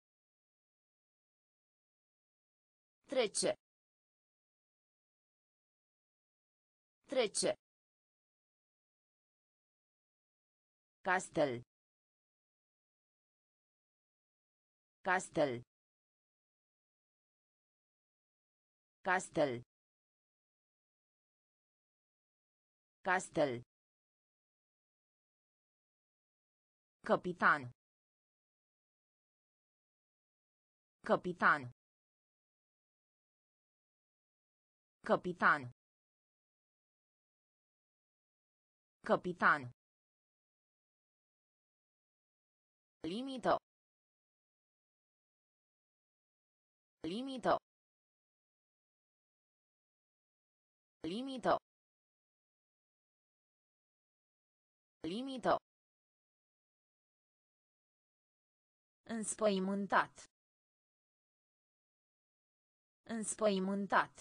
Trece. Trece. Castel. Castel. Castel. Castel. Capitan. Capitan. Capitan. Capitan. Limită. Limită. Limită. Limită. Înspăimântat. Înspăimântat.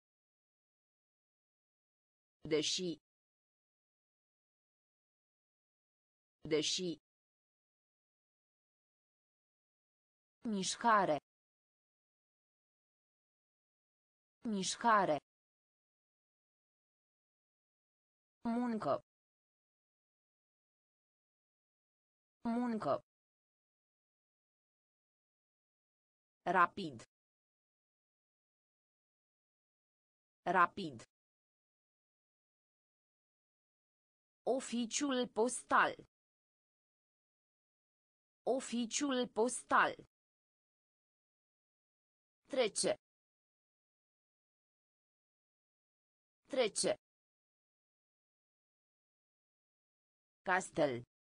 Deși. Deși. Mișcare. Mișcare. Muncă. Muncă. Rapid. Rapid. Oficiul postal. Oficiul postal. Trece. Trece. Castel.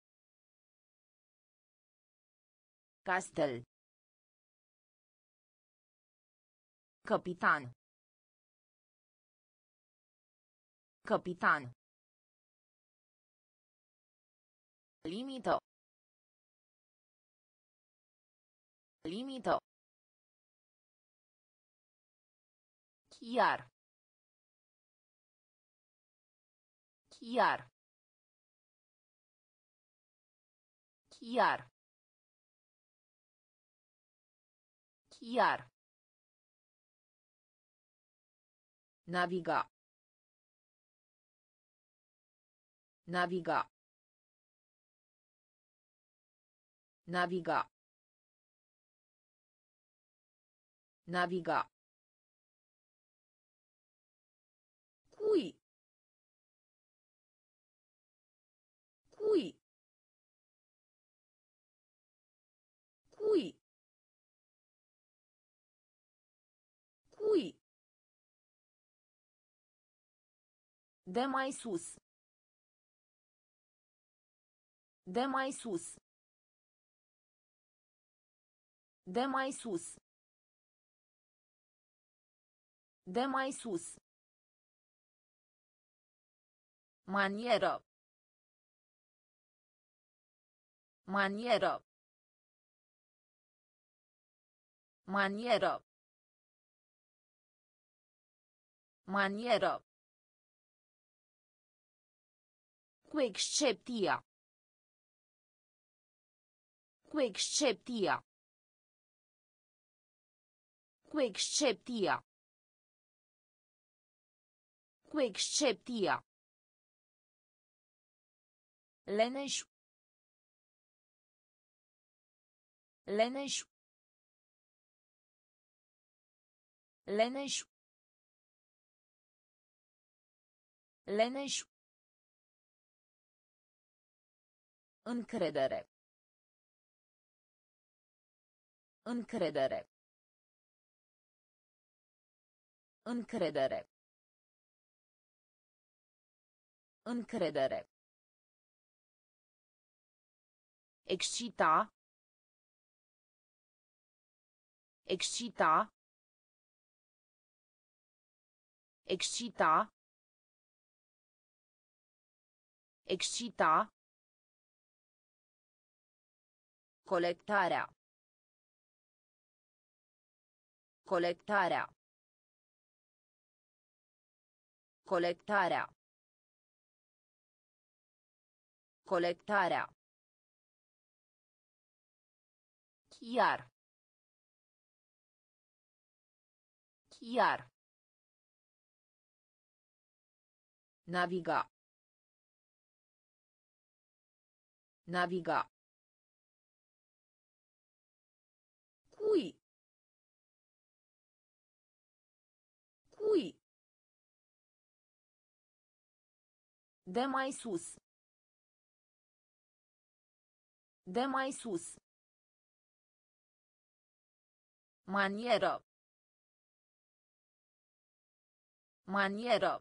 Castel. Capitan. Capitan. Limită. Limită. Chiar. Chiar. Chiar. Chiar. Naviga. Naviga. Naviga. Naviga. Cui. Cui. Cui. Cui. De mai sus. De mai sus. De mai sus. De mai sus. Manieră. Manieră. Manieră. Manieră. Cu excepția. Cu excepția. Cu excepția. Cu excepția. Leneș. Leneș. Leneș. Leneș. Încredere. Încredere. Încredere. Încredere. Excita. Excita. Excita. Excita. Colectarea. Colectarea. Colectarea. Colectarea. Chiar. Chiar. Naviga. Naviga. Cui. Cui. De mai sus. De mai sus. Manieră. Manieră.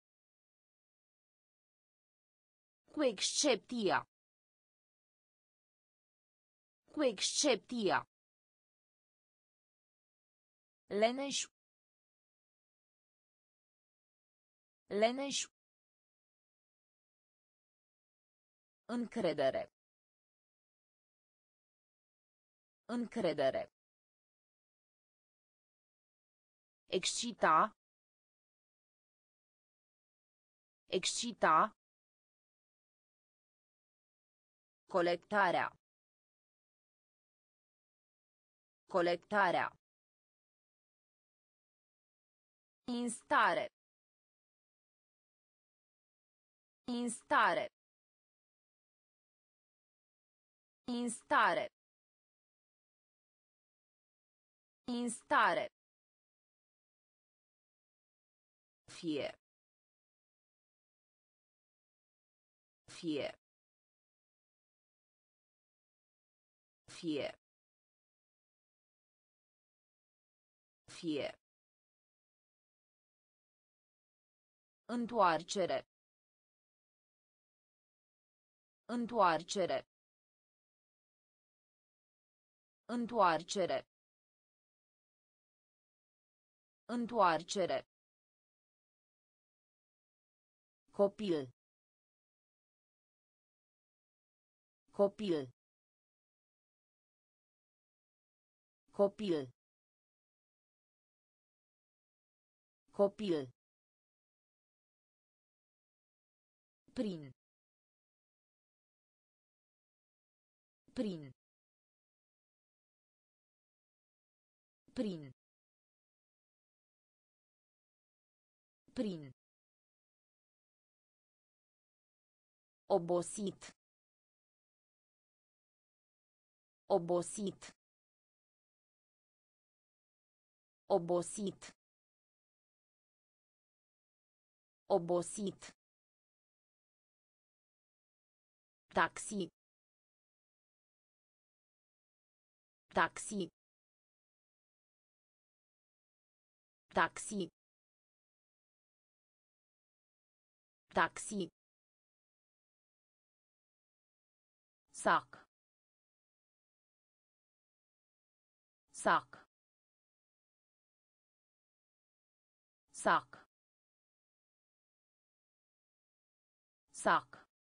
Cu excepția. Cu excepția. Leneș. Leneș. Încredere. Încredere. Excita. Excita. Colectarea. Colectarea. Instare. Instare. Instare. Instare. Fie. Fie. Fie. Fie. Întoarcere. Întoarcere. Întoarcere. Întoarcere. Copil. Copil. Copil. Copil. Prin. Prin. Prin. Prin. Obosit. Obosit. Obosit. Obosit. Taxi. Taxi. Taxi. Taxi. Sac. Sac. Sac. Sac.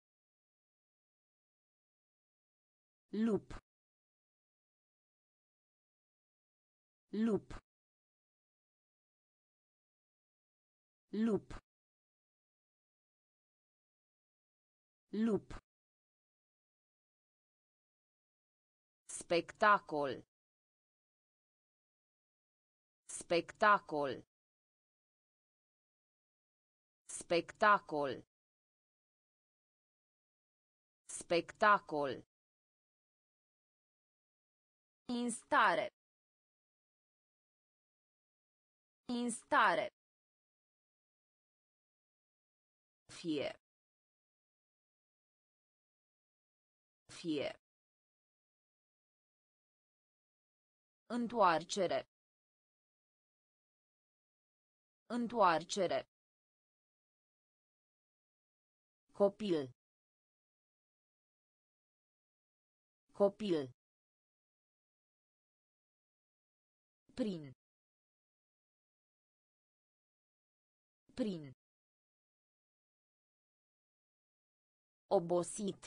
Lup. Lup. Lup. Lup. Spectacol. Spectacol. Spectacol. Spectacol. Instare. Instare. Fie. Fie. Întoarcere. Întoarcere. Copil. Copil. Prin. Prin. Obosit.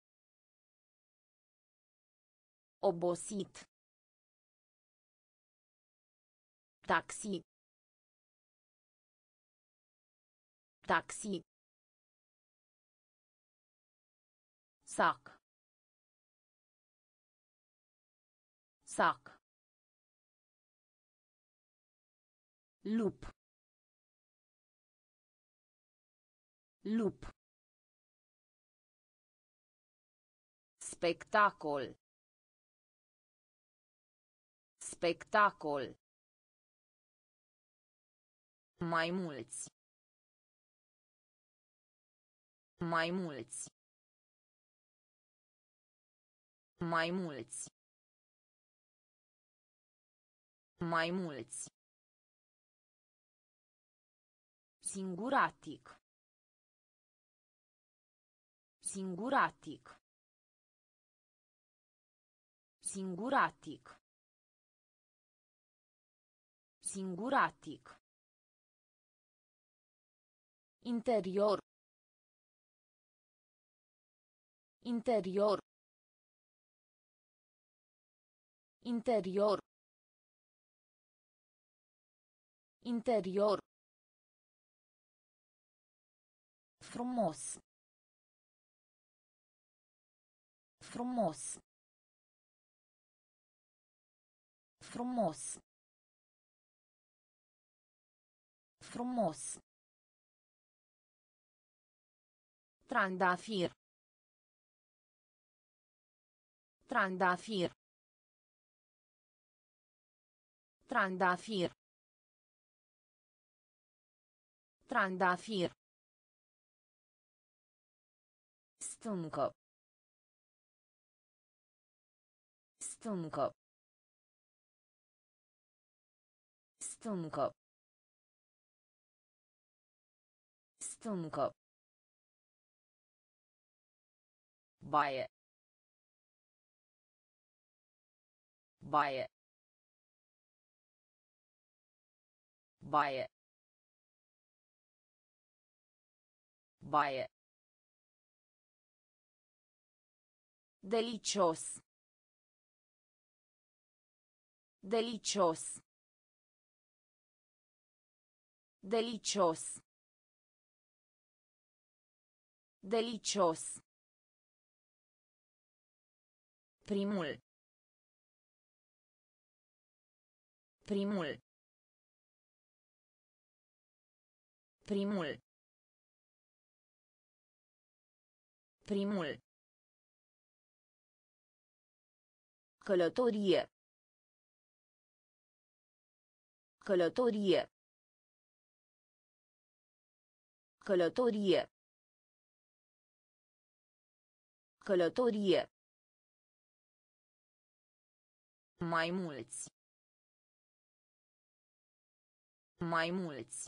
Obosit. Taxi. Taxi. Sac. Sac. Lup. Lup. Spectacol. Spectacol. Mai mulți. Mai mulți. Mai mulți. Mai mulți. Singuratic. Singuratic. Singuratic. Singuratic. Interior. Interior. Interior. Interior. Frumos. Frumos. Frumos. Frumos. Trandafir. Trandafir. Trandafir. Trandafir. Stâncă. Stâncă. Stâncă. Stâncă. Baie. Baie. Baie. Baie. Delicios. Delicios. Delicios. Delicios. Primul. Primul. Primul. Primul. Călătorie. Călătorie. Călătorie. Călătorie. Mai mulți. Mai mulți.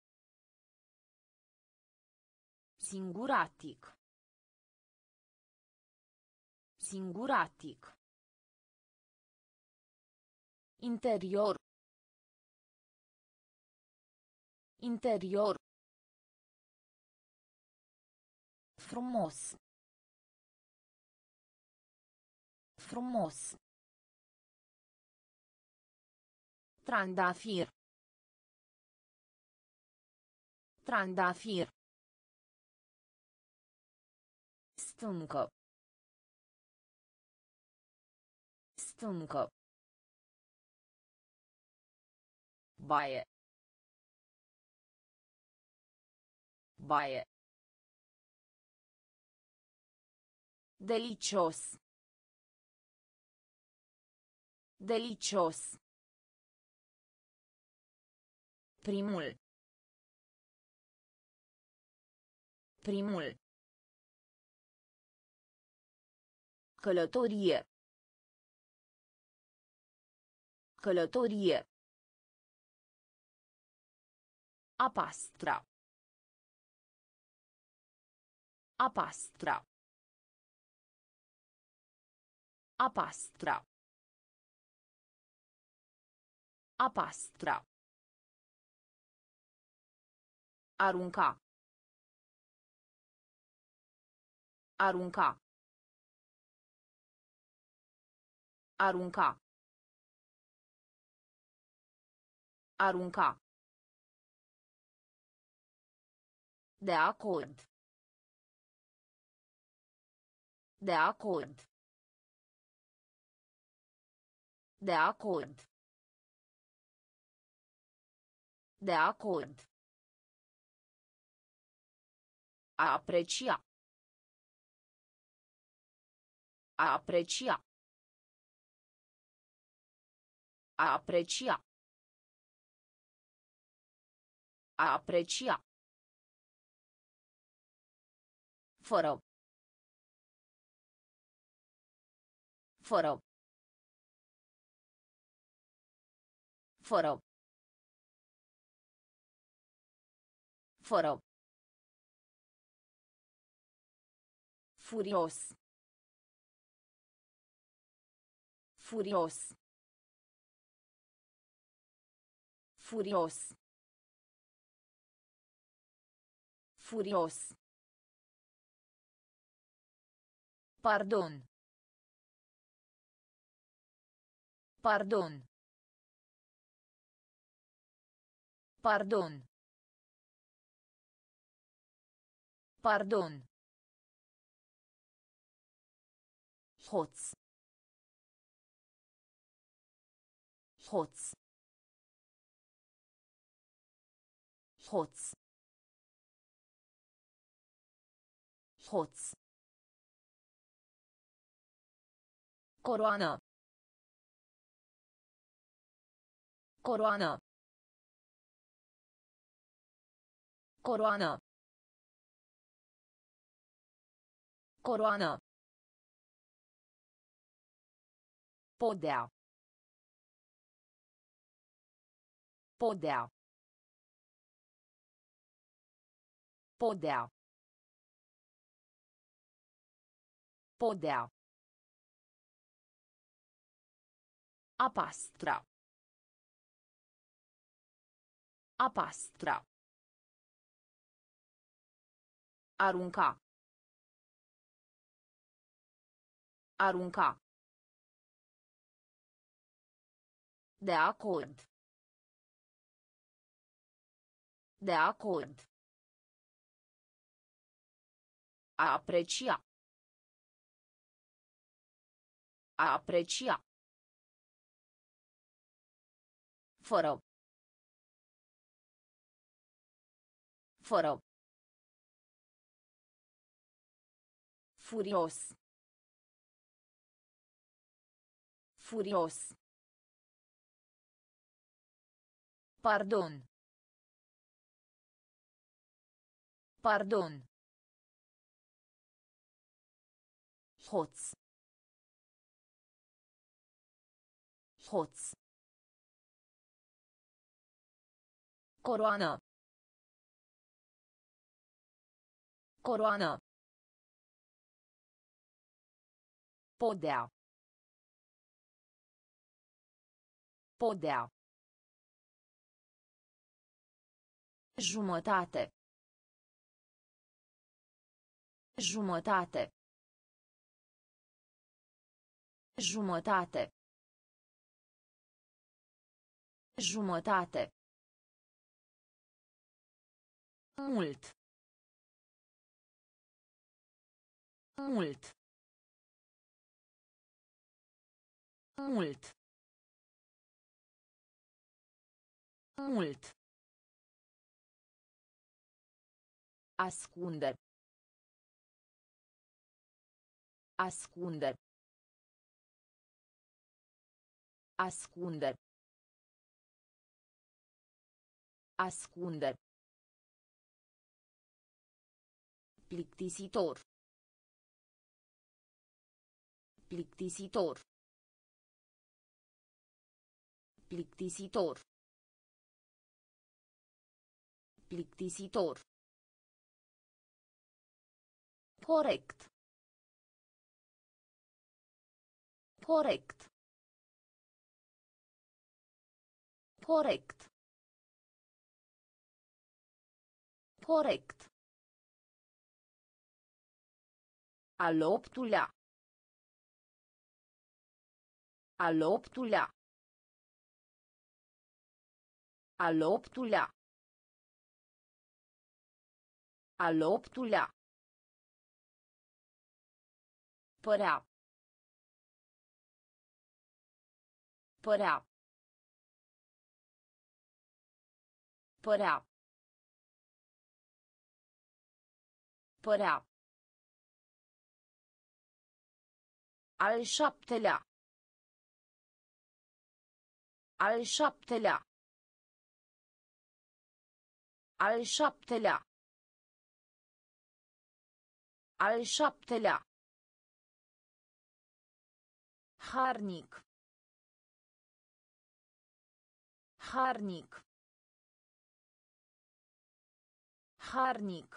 Singuratic. Singuratic. Interior. Interior. Frumos. Frumos. Trandafir. Trandafir. Stâncă. Stâncă. Baie. Baie. Delicios. Delicios. Primul. Primul. Călătorie. Călătorie. A pastra. A pastra. A pastra. A pastra. Arunca. Arunca. Arunca. Arunca. De acord. De acord. De acord. De acord. A aprecia. A aprecia. A aprecia. A aprecia. Fără. Fără. Fără. Fără. Furios. Furios. Furios. Furios. Pardon. Pardon. Pardon. Pardon. Hoț. Hoț. Hoț. Hoț. Coroană. Coroană. Coroană. Coroană. Podea. Podea. Podea. Podea. A pastra. A pastra. Arunca. Arunca. De acord. De acord. A aprecia. A aprecia. Fără. Fără. Furios. Furios. Pardon. Pardon. Hoț. Hoț. Coroană. Coroană. Podea. Podea. Jumătate. Jumătate. Jumătate. Jumătate. Mult. Mult. Mult. Mult. Ascunde. Ascunde. Ascunde. Ascunde. Plictisitor. Plictisitor. Plictisitor. Plictisitor. Corect. Corect. Corect. Corect. Al optulea. Al optulea. Al optulea. Al optulea. Părea. Părea. Părea. Părea. Al șaptelea. Al șaptelea. Al șaptelea. Al șaptelea. Harnic. Harnic. Harnic.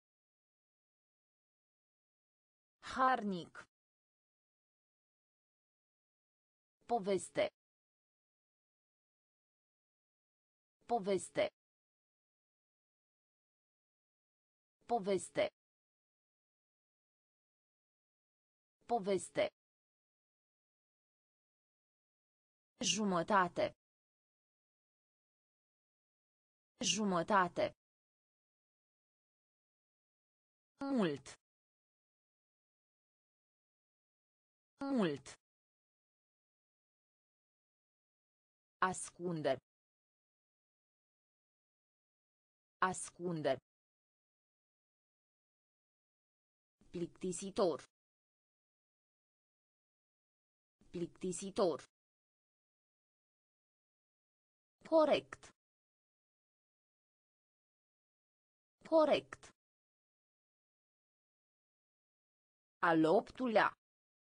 Harnic. Poveste. Poveste. Poveste. Poveste. Jumătate. Jumătate. Mult. Mult. Ascunde. Ascunde. Plictisitor. Plictisitor. Corect. Corect. Al optulea.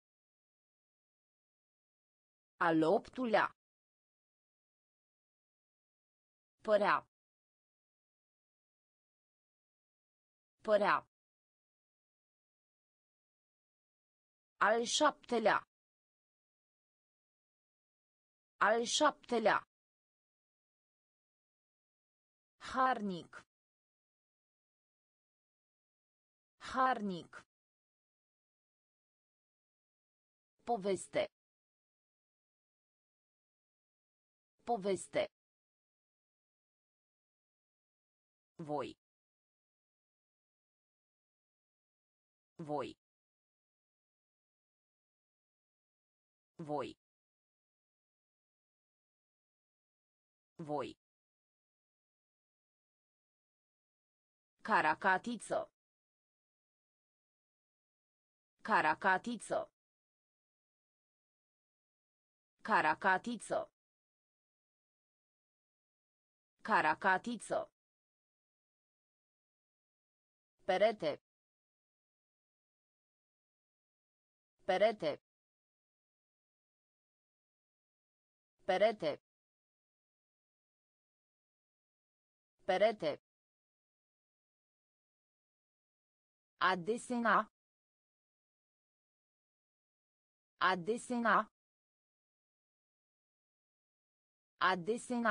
Al optulea. Părea. Părea. Al șaptelea. Al șaptelea. Harnic. Harnic. Poveste. Poveste. Voi. Voi. Voi. Voi. Caracatiță. Caracatiță. Caracatiță. Caracatiță. Perete. Perete. Perete. Perete. A desena. A desena. A desena.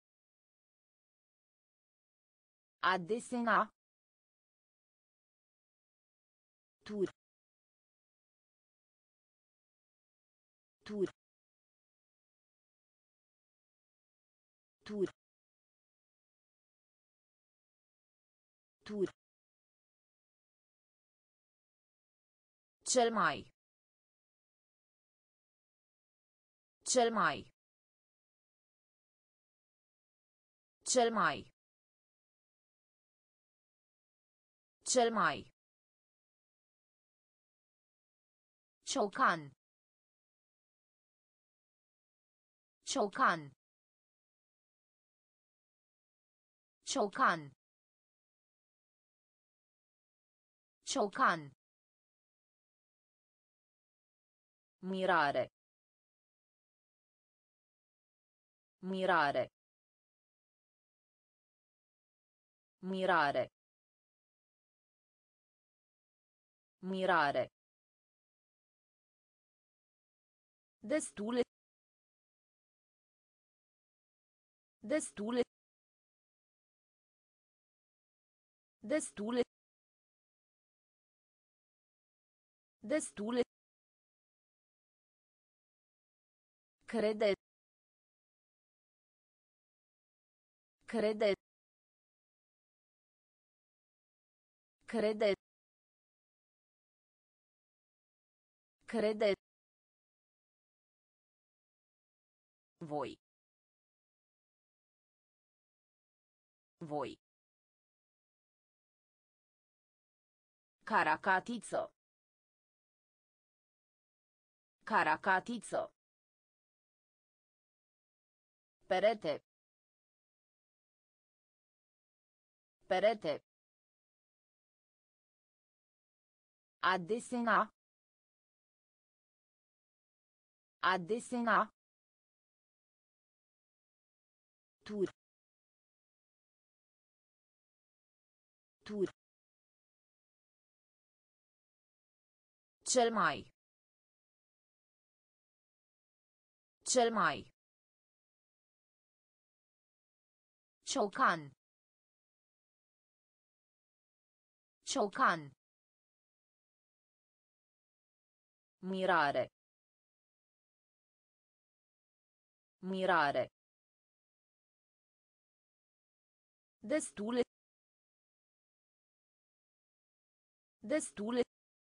A desena. Tur. Tur. Tur. Tur. Cel mai. Cel mai. Cel mai. Cel mai. Ciocan. Ciocan. Ciocan. Ciocan. Mirare. Mirare. Mirare. Mirare. Destule. Destule. Destule. Destule. Crede. Crede. Crede. Crede. Voi. Voi. Caracatiță. Caracatiță. Perete. Perete. A desena. A desena. Tur. Tur. Cel mai. Cel mai. Ciocan. Ciocan. Mirare. Mirare. Destule. Destule.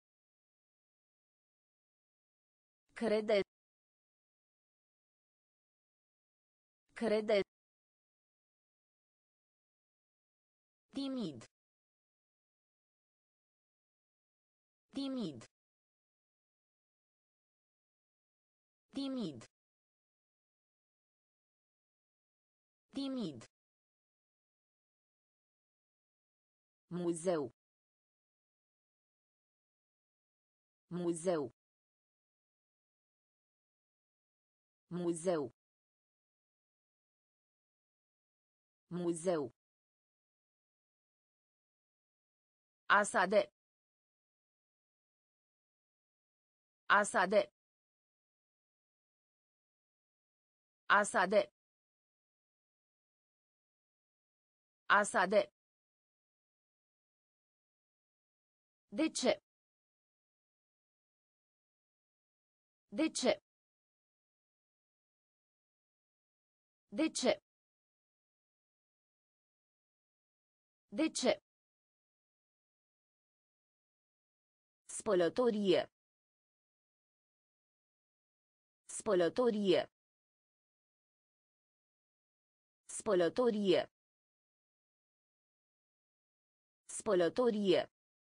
Crede. Crede. Timid. Timid. Timid. Timid. Muzeu. Muzeu. Muzeu. Muzeu. Asade. Asade. Asade. Asade. De ce? De ce? De ce? De ce? Spălătorie. Spălătorie. Spălătorie. Spălătorie.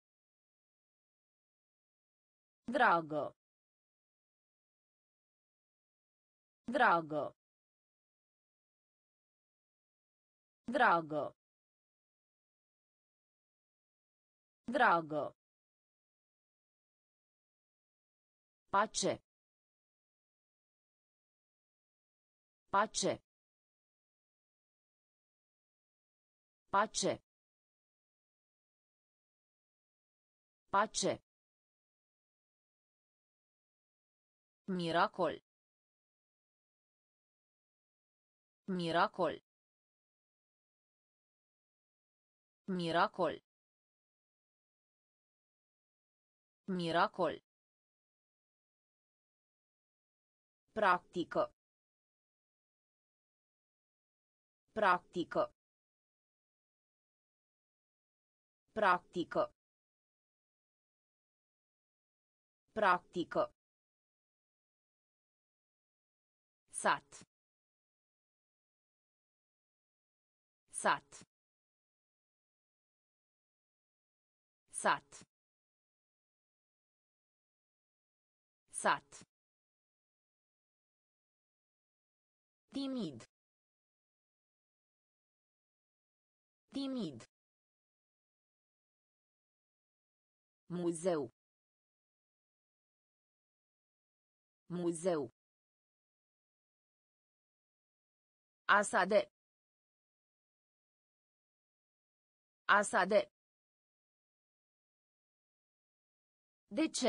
Dragă. Dragă. Dragă. Dragă. Pace. Pace. Pace. Pace. Miracol. Miracol. Miracol. Miracol. Practică. Practică. Practică. Practică. Sat. Sat. Sat. Sat. Timid. Timid. Muzeu. Muzeu. Asade. Asade. De ce?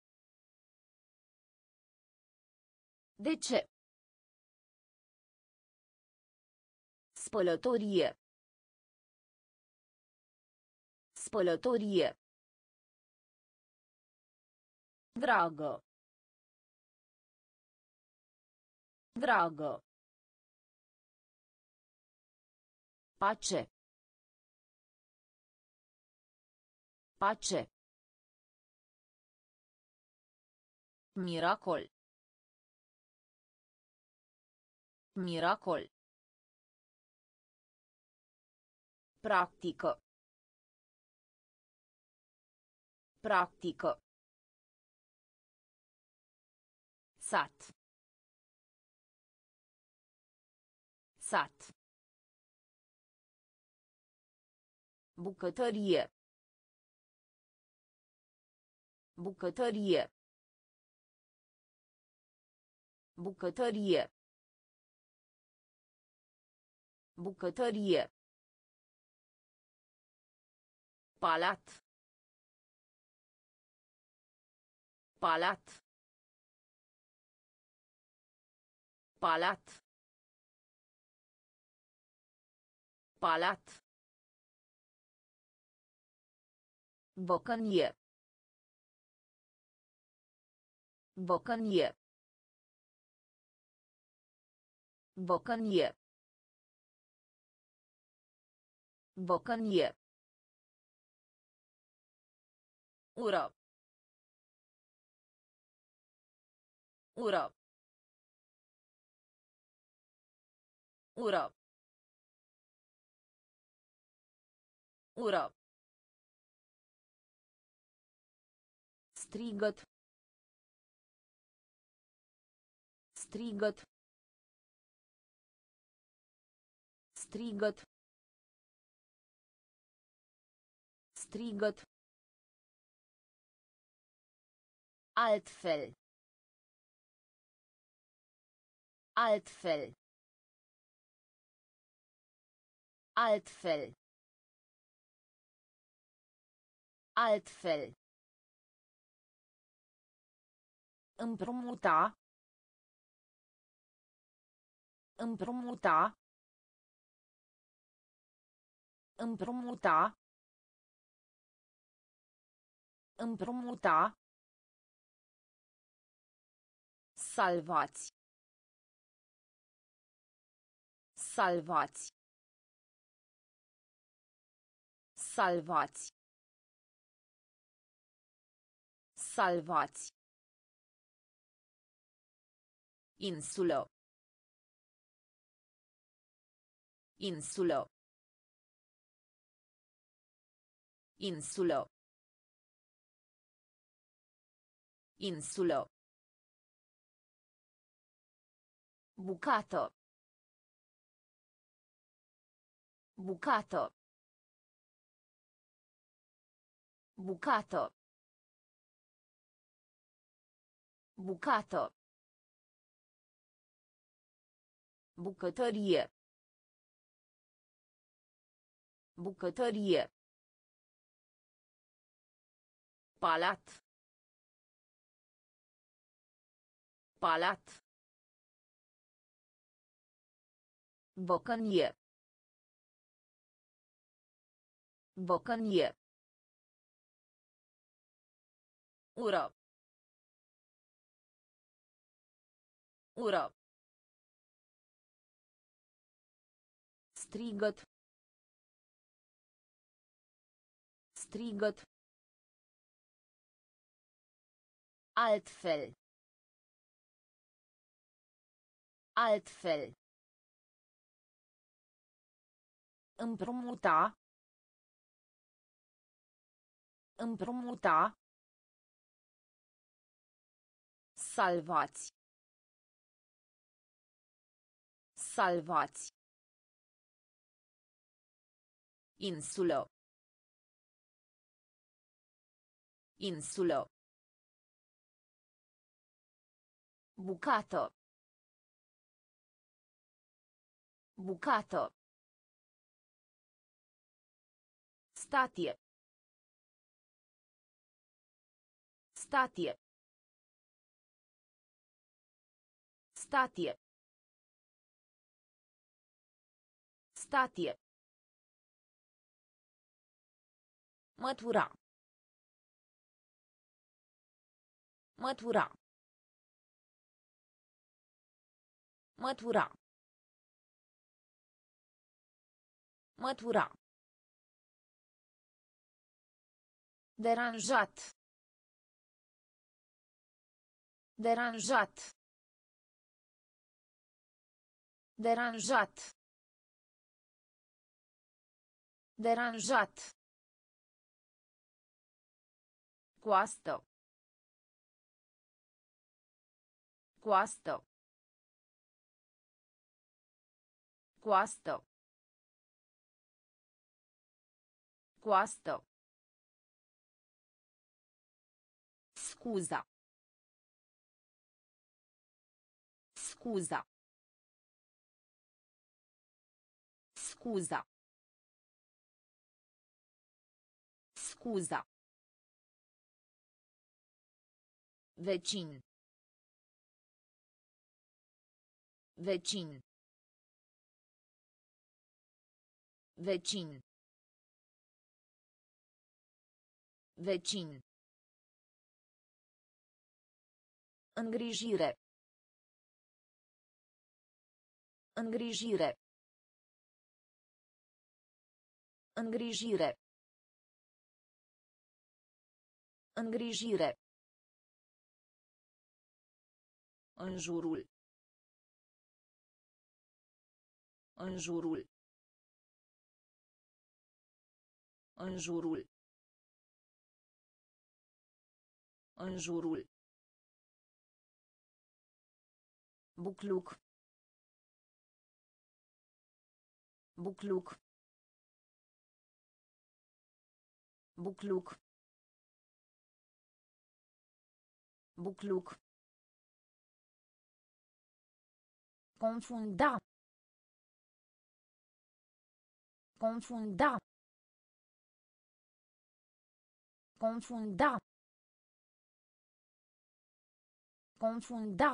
De ce? Spălătorie. Spălătorie. Dragă. Dragă. Pace. Pace. Miracol. Miracol. Practică. Practică. Sat. Sat. Bucătărie. Bucătărie. Bucătărie. Bucătărie. Palat. Palat. Palat. Palat. Bocănie. Bocănie. Bocănie. Bocănie. Ură. Ură. Ură. Ură. Strigăt. Strigăt. Strigăt. Strigăt. Altfel. Altfel. Altfel. Altfel. Împrumuta. Împrumuta. Împrumuta. Împrumuta. Salvați. Salvați. Salvați. Salvați. Insulă. Insulă. Insulă. Insulă. Bucată. Bucată. Bucată. Bucată. Bucătărie. Bucătărie. Palat. Palat. Bocănie. Bocănie. Ură. Ură. Strigăt. Strigăt. Altfel. Altfel. Împrumuta. Împrumuta. Salvați. Salvați. Insulă. Insulă. Bucată. Bucată. Statie. Statie. Statie. Statie. Mătura. Mătura. Mătura. Mătura. Deranjat. Deranjat. Deranjat. Deranjat. Coastă. Coastă. Coastă. Coastă. Scuza. Scuza. Scuza. Scuza. Vecin. Vecin. Vecin. Vecin. Îngrijire. Îngrijire. Îngrijire. Îngrijire. În jurul. În jurul. În jurul. În jurul. Bucluc. Bucluc. Bucluc. Bucluc. Confunda. Confunda. Confunda. Confunda.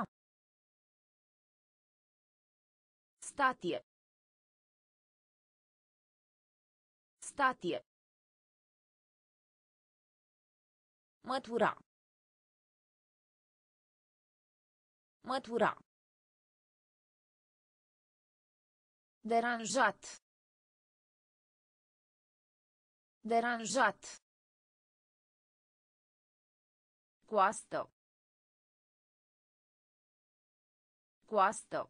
Statie. Statie. Mătura. Mătura. Deranjat. Deranjat. Coastă. Coastă.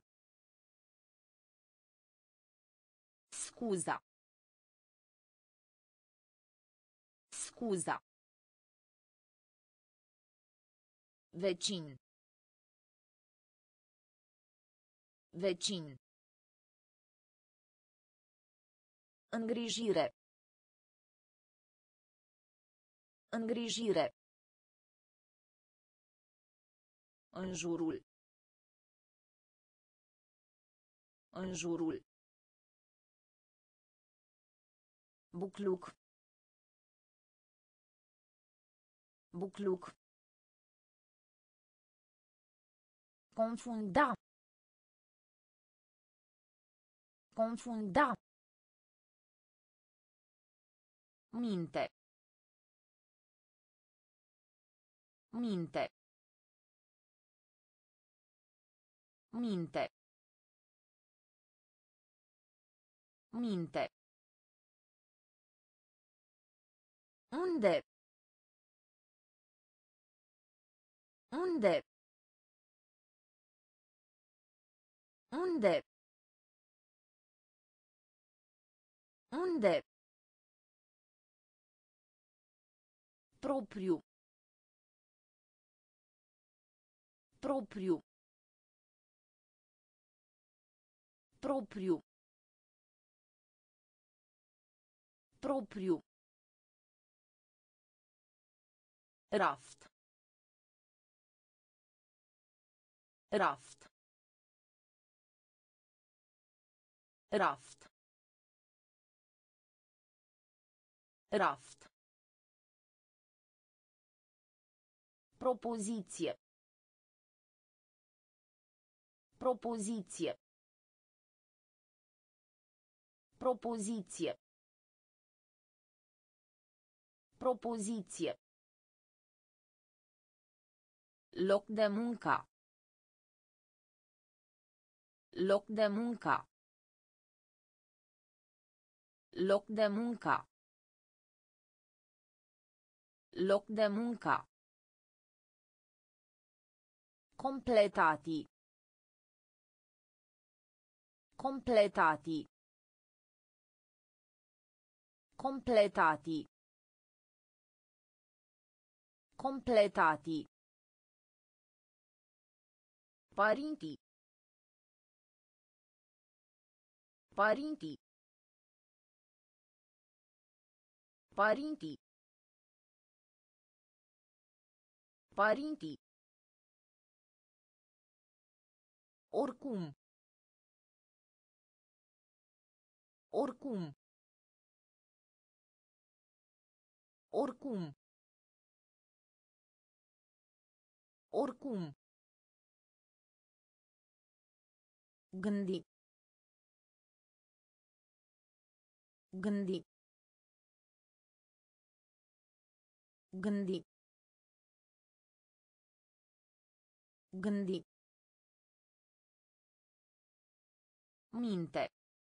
Scuza. Scuza. Vecin. Vecin. Îngrijire. Îngrijire. În jurul. În jurul. Bucluc. Bucluc. Confunda. Confunda. Minte. Minte. Minte. Minte. Unde? Unde? Unde? Unde? Propriu. Propriu. Propriu. Propriu. Raft. Raft. Raft. Raft. Propoziție. Propoziție. Propoziție. Propoziție. Loc de muncă. Loc de muncă. Loc de muncă. Loc de muncă. Completati. Completati. Completati. Completati. Parinti. Parinti. Parinti. Parinti. Oricum. Oricum. Oricum. Oricum. Gândi. Gândi. Gândi. Gândi. Minte.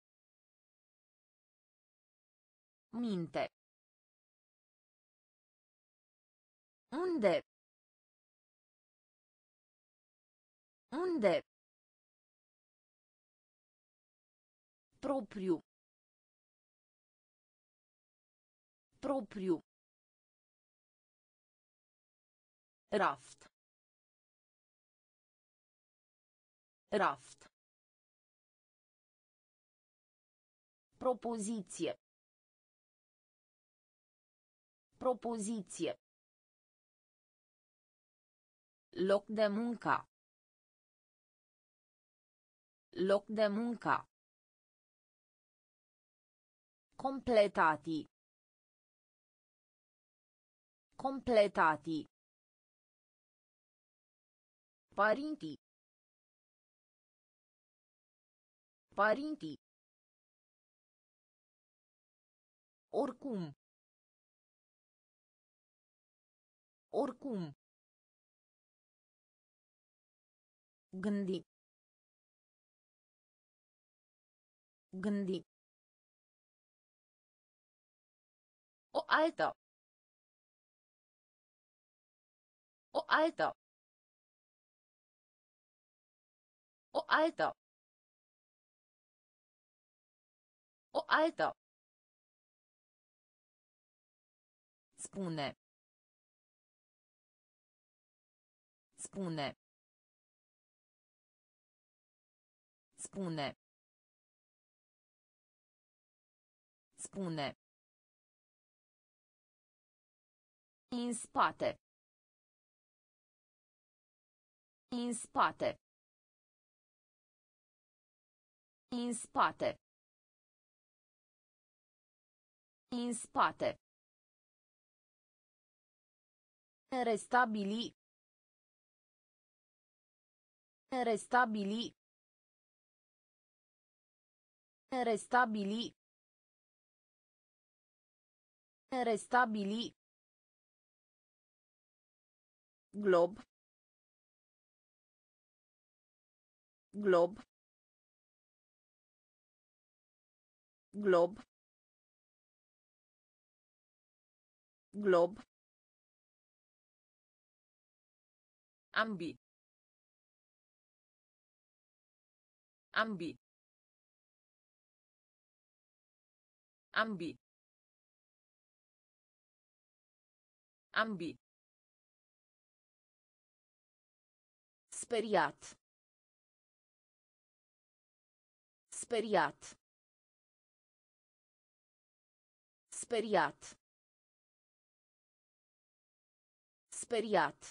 Minte. Unde? Unde? Propriu. Propriu. Raft. Raft. Propoziție. Propoziție. Loc de muncă. Loc de muncă. Completati. Completati. Părinții. Părinții. Oricum. Oricum. Gândi. Gândi. O altă. O altă. O altă. O altă. Spune. Spune. Spune. Spune. În spate. În spate. În spate. În spate. Restabili. Restabili. Restabili. Restabili. Glob. Glob. Glob. Glob. Ambi. Ambi. Ambi. Ambi. Speriat. Speriat. Speriat. Speriat.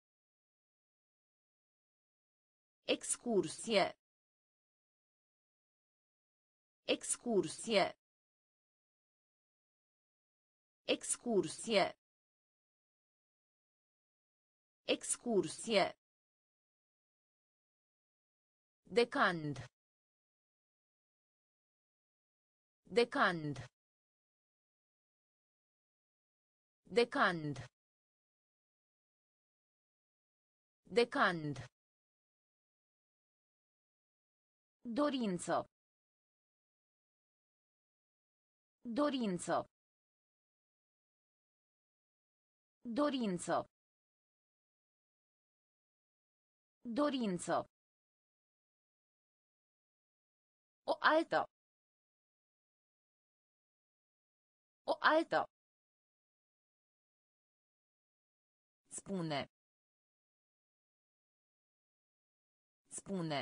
Excursie. Excursie. Excursie. Excursie. Decand. Decand. Decand. Decand. Dorință. Dorință. Dorință. Dorință. O altă. O altă. Spune. Spune.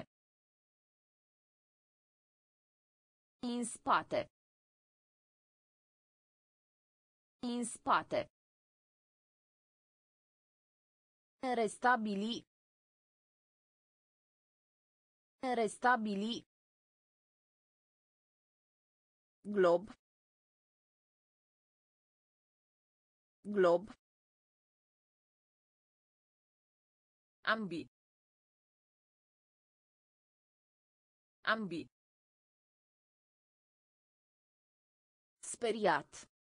În spate. În spate. Restabili. Restabili. Glob. Glob. Ambi. Ambi. Speriat.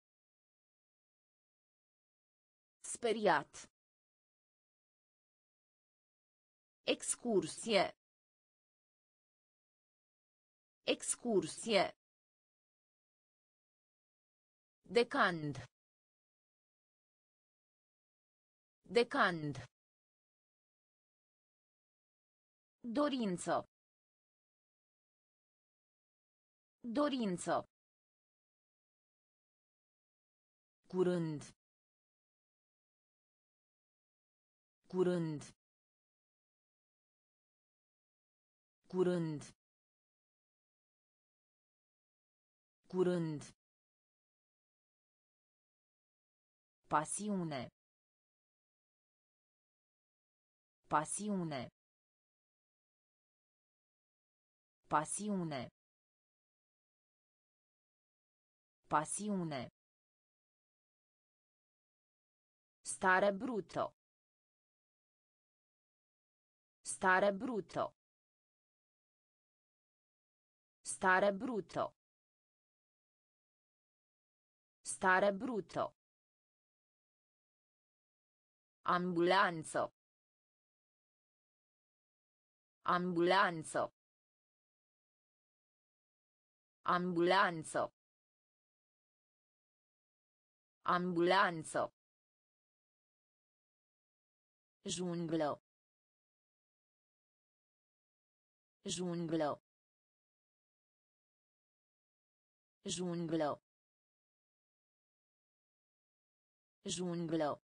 Speriat. Excursie. Excursie. Decand. Decand. Dorință. Dorință. Curând. Curând. Curând. Curând. Pasiune. Pasiune. Pasiune. Pasiune. Stare brutto. Stare brutto. Stare brutto. Stare brutto. Ambulanzo. Ambulanzo. Ambulanzo. Ambulanzo. Giunglo. Giunglo. Giunglo. Giunglo.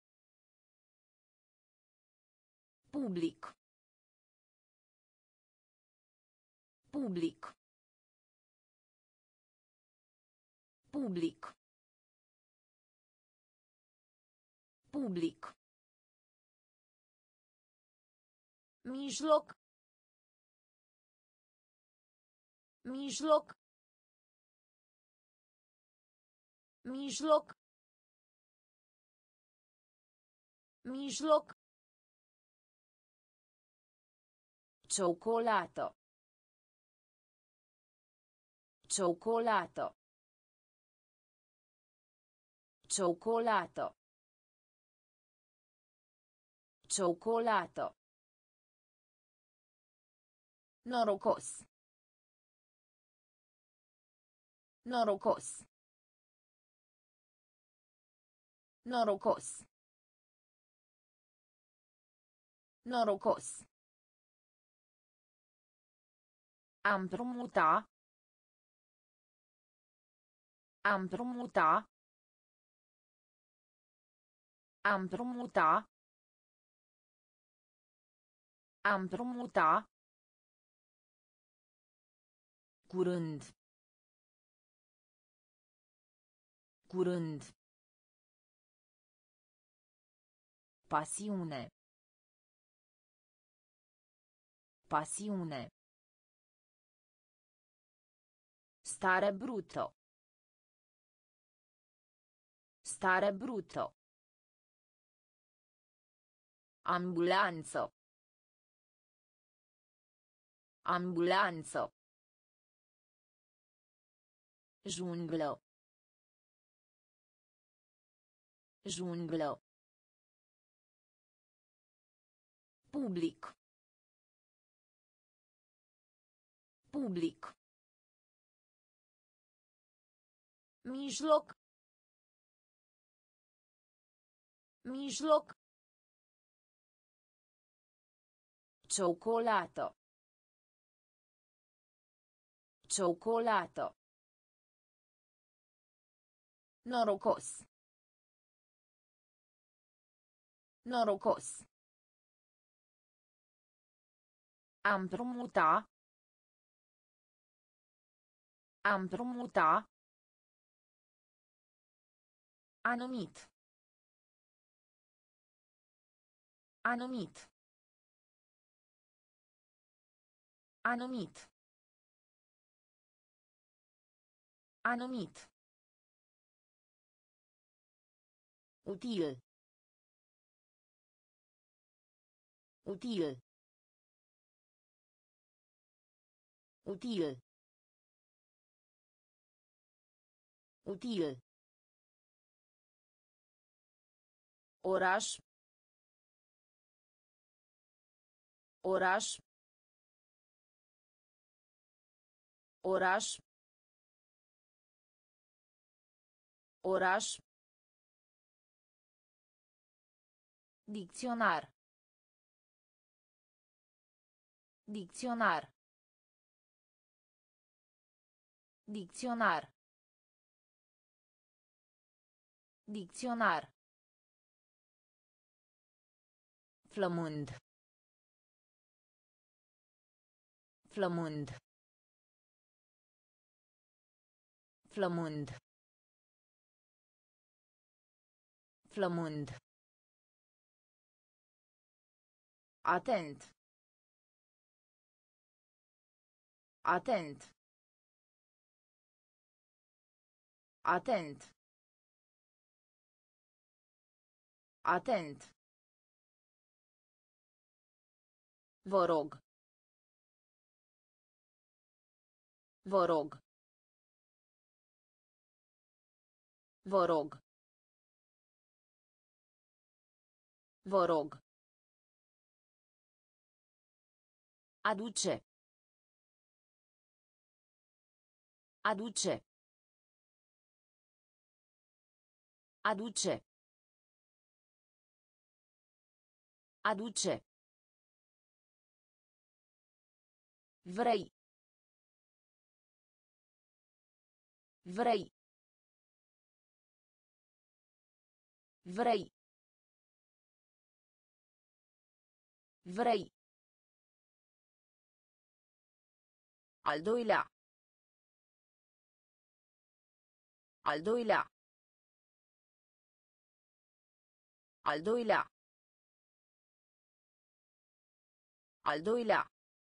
Public. Public. Public. Public. Mijloc. Mijloc. Mijloc. Mijloc. Cioccolato. Cioccolato. Cioccolato. Cioccolato. Norocos. Norocos. Norocos. Norocos. A împrumuta. A împrumuta. A împrumuta. A împrumuta. Curând. Curând. Pasiune. Pasiune. Stare brutto. Stare brutto. Ambulanzo. Ambulanzo. Giunglo. Giunglo. Public. Public. Mijloc. Mijloc. Cioccolato. Cioccolato. Norocos. Norocos. A împrumuta. A împrumuta. Anumit. Anumit. Anumit. Anumit. Util. Util. Util. Util. Oraș. Oraș. Oraș. Oraș. Dicționar. Dicționar. Dicționar. Dicționar. Flămând. Flămând. Flămând. Flămând. Atent. Atent. Atent. Atent. Vă rog. Vă rog. Vă rog. Vă rog. Aduce. Aduce. Aduce. Aduce. Vrei. Vrei. Vrei. Vrei. Al doilea. Al doilea. Al doilea. Al doilea.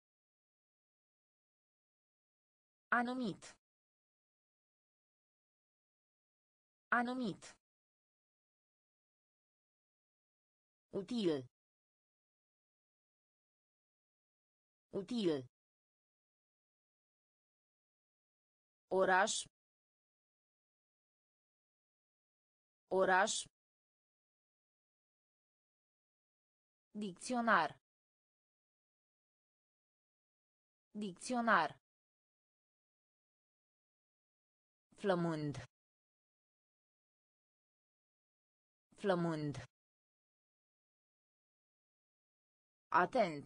Anumit. Anumit. Util. Util. Oraș. Oraș. Dicționar. Dicționar. Flămând. Flămând. Atent.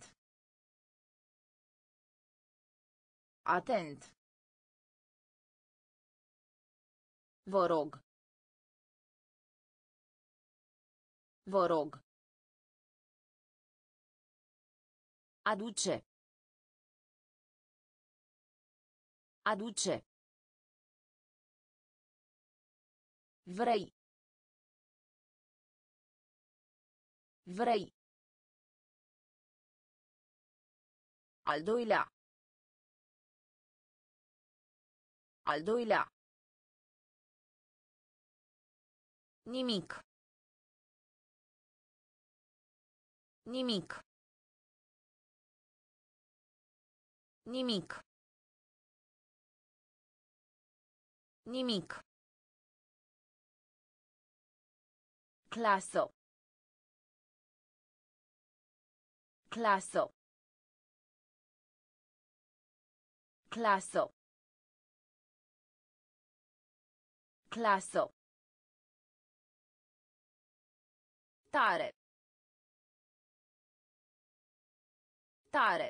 Atent. Vă rog. Vă rog. Aduce. Aduce. Vrei. Vrei. Al doilea. Al doilea. Nimic. Nimic. Nimic. Nimic. Clasă. Clasă. Clasă. Clasă. Tare. Tare.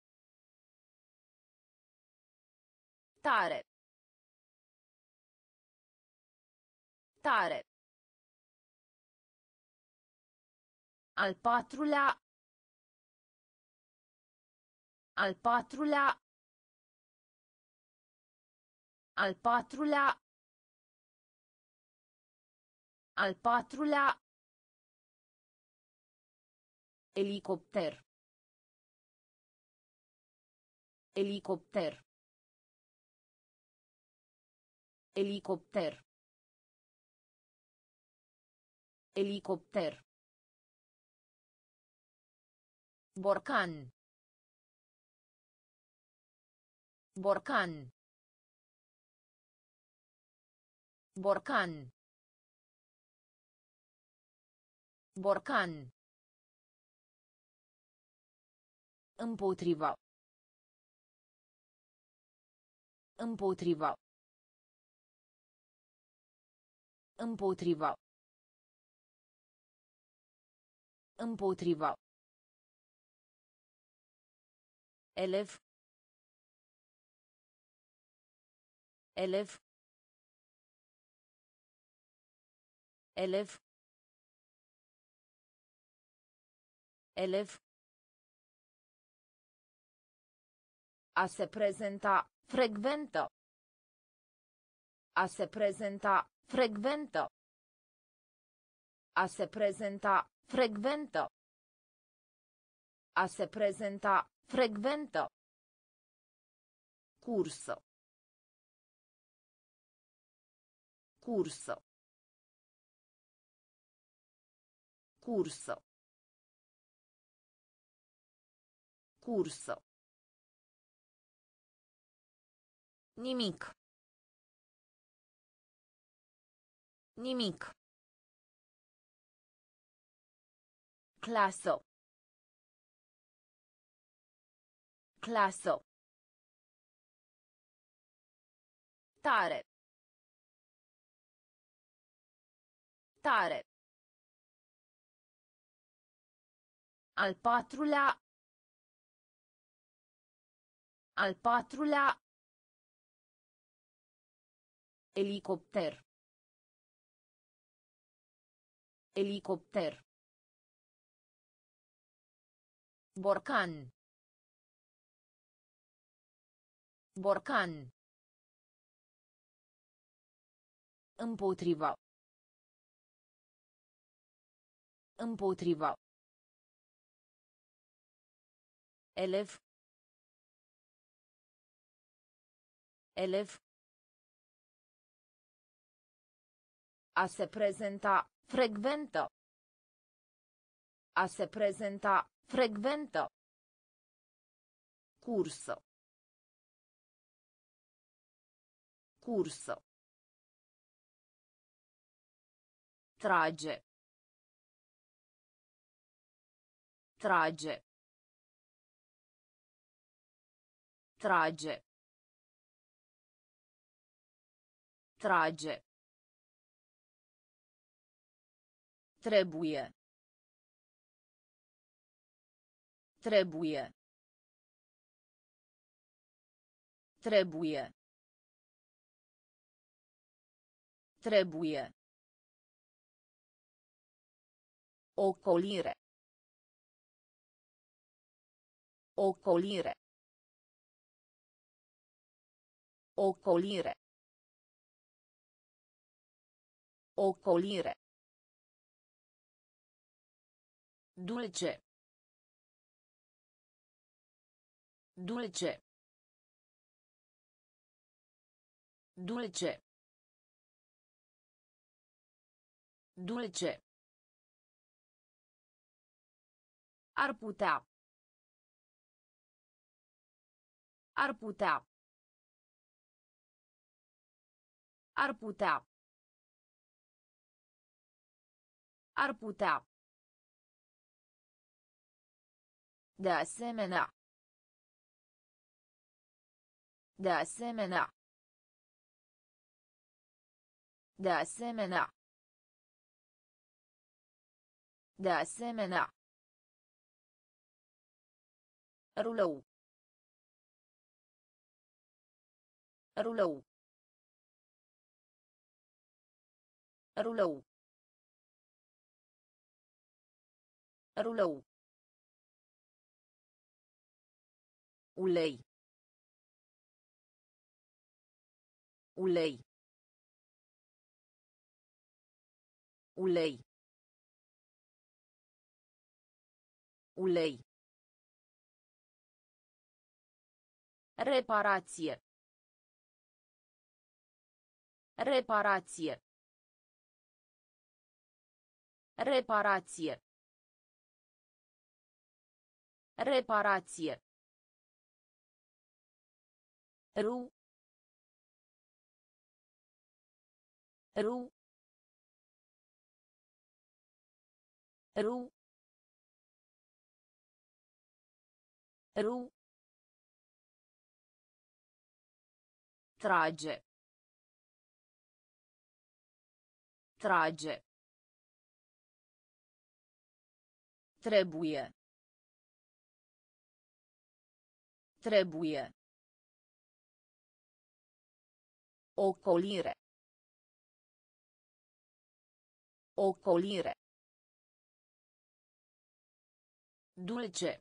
Tare. Tare. Al patrulea. Al patrulea. Al patrulea. Al patrulea. Elicopter. Elicopter. Elicopter. Elicopter. Borcan. Borcan. Borcan. Borcan. Împotriva. Împotriva. Împotriva. Împotriva. Elev. Elev. Elev. Elev. A se prezenta, frecventă. A se prezenta, frecventă. A se prezenta, frecventă. A se prezenta, frecventă. Cursă. Cursă. Cursă. Cursă. Nimic. Nimic. Clasă. Clasă. Tare. Tare. Al patrulea. Al patrulea. Elicopter. Elicopter. Borcan. Borcan. Împotriva. Împotriva. Elev. Elev. A se prezenta, frecventă. A se prezenta, frecventă. Cursă. Cursă. Trage. Trage. Trage. Trage. Trebuie. Trebuie. Trebuie. Trebuie. Ocolire. Ocolire. Ocolire. Ocolire. Dulce. Dulce. Dulce. Dulce. Ar putea. Ar putea. Ar putea. Ar putea. De asemenea. De asemenea. De asemenea. De asemenea. Rulou. Rulou. Rulou. Rulou. Ulei. Ulei. Ulei. Ulei. Reparație. Reparație. Reparație. Reparație. Ru. Ru. Ru. Ru. Trage. Trage. Trebuie. Trebuie. Ocolire. Ocolire. Dulce.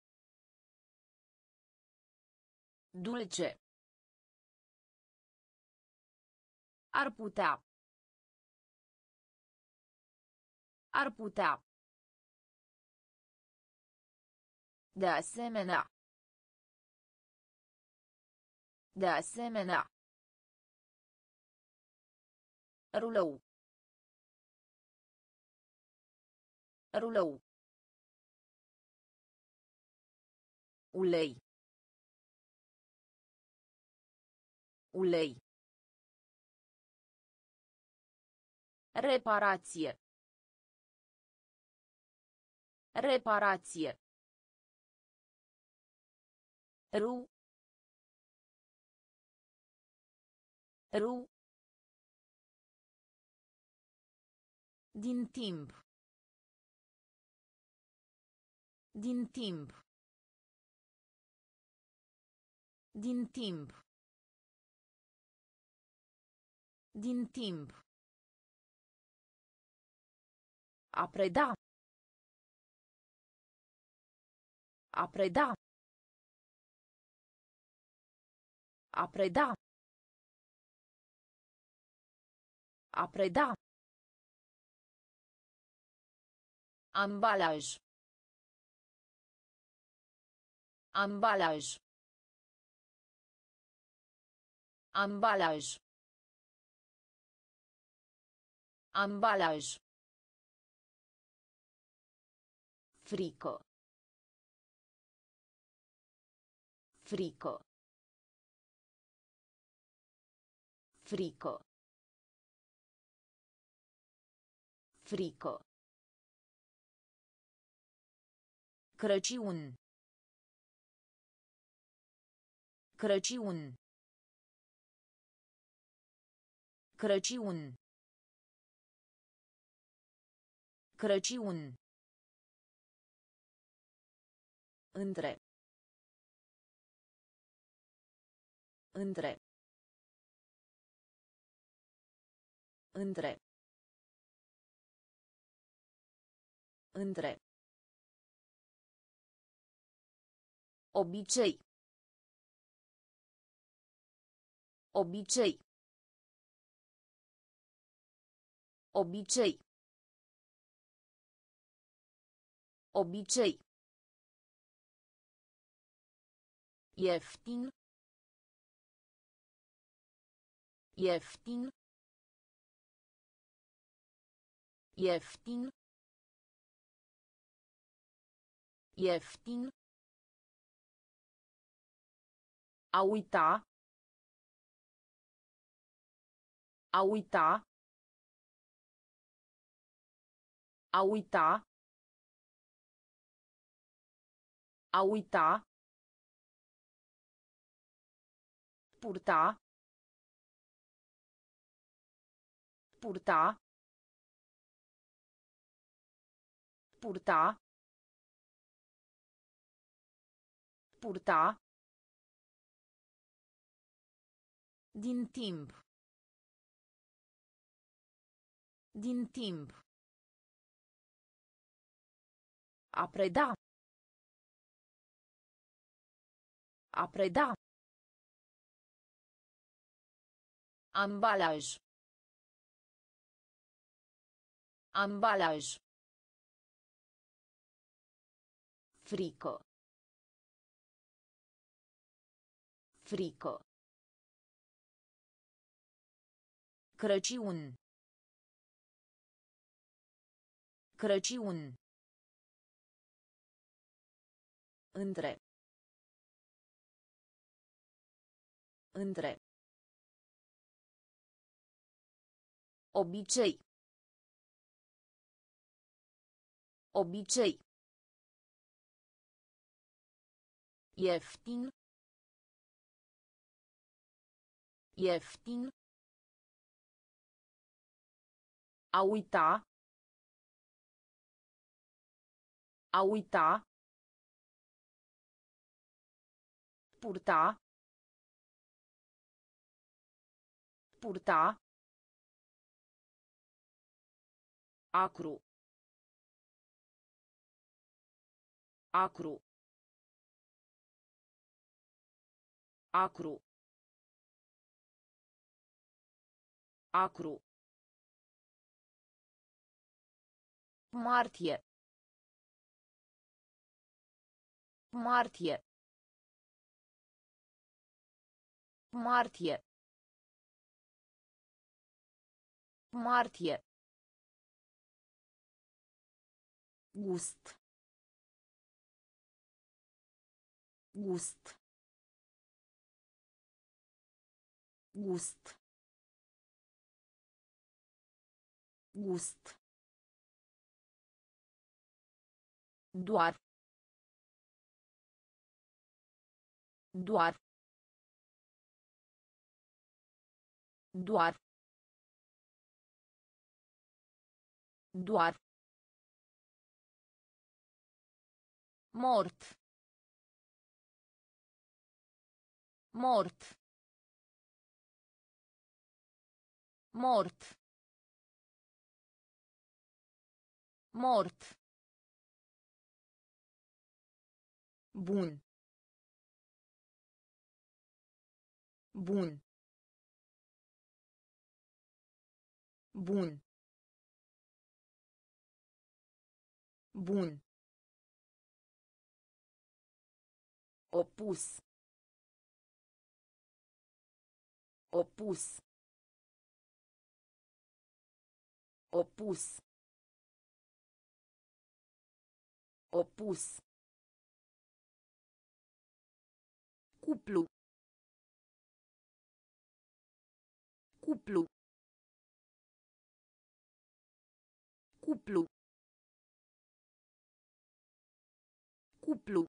Dulce. Ar putea. Ar putea. De asemenea. De asemenea. Rulou. Rulou. Ulei. Ulei. Reparație. Reparație. Ru. Ru. Din timp. Din timp. Din timp. Din timp. A preda. A preda. A preda. A preda. Ambalaj. Ambalaj. Ambalaj. Ambalaj. Frico. Frico. Frico. Frico. Crăciun. Crăciun. Crăciun. Crăciun. Între. Între. Între. Între. Obicei. Obicei. Obicei. Obicei. Ieftin. Ieftin. Ieftin. Ieftin. A uita. A uita. A uita. A uita. Purta. Purta. Purta. Purta. Din timp. Din timp. A preda. A preda. Ambalaj. Ambalaj. Frico. Frico. Crăciun. Crăciun. Între. Între. Obicei. Obicei. Ieftin. Ieftin. A uita. A uita. Purta. Purta. Acru. Acru. Acru. Acru. Martie. Martie. Martie. Martie. Gust. Gust. Gust. Gust. Doar. Doar. Doar. Doar. Mort. Mort. Mort. Mort. Bun. Bun. Bun. Bun. Opus. Opus. Opus. Opus. Cuplu. Cuplu. Cuplu. Cuplu.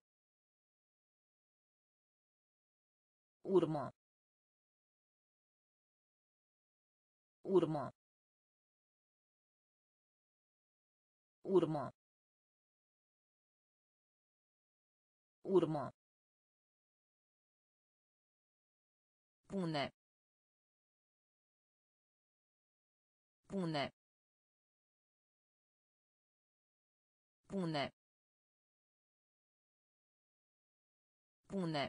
Urmă. Urmă. Urmă. Urmă. Pune. Pune. Pune. Pune.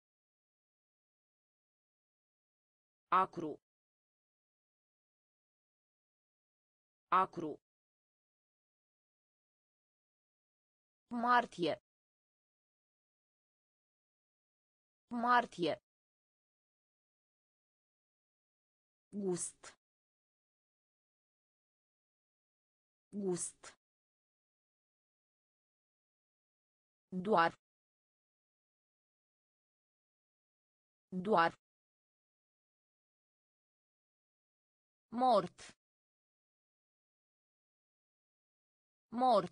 Acru. Acru. Martie. Martie. Gust. Gust. Doar. Doar. Mort. Mort.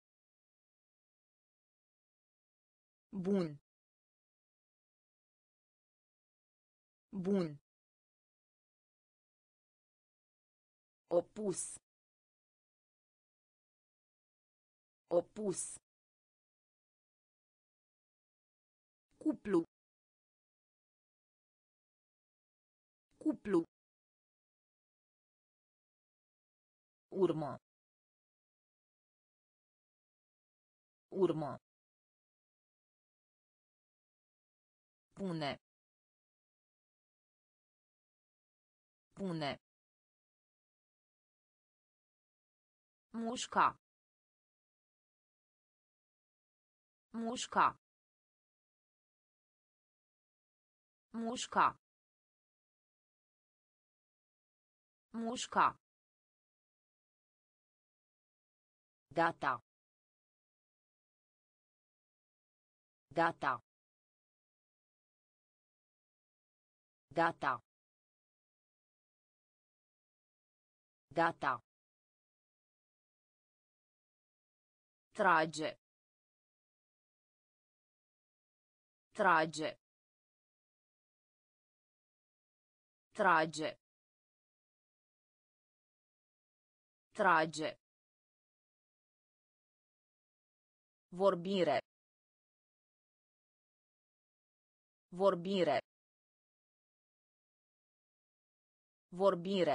Bun. Bun. Opus. Opus. Cuplu. Cuplu. Urmă. Urmă. Pune. Pune. Mușca. Mușca. Mușca. Mușca. Data. Data. Data. Data. Trage. Trage. Trage. Trage. Vorbire. Vorbire. Vorbire.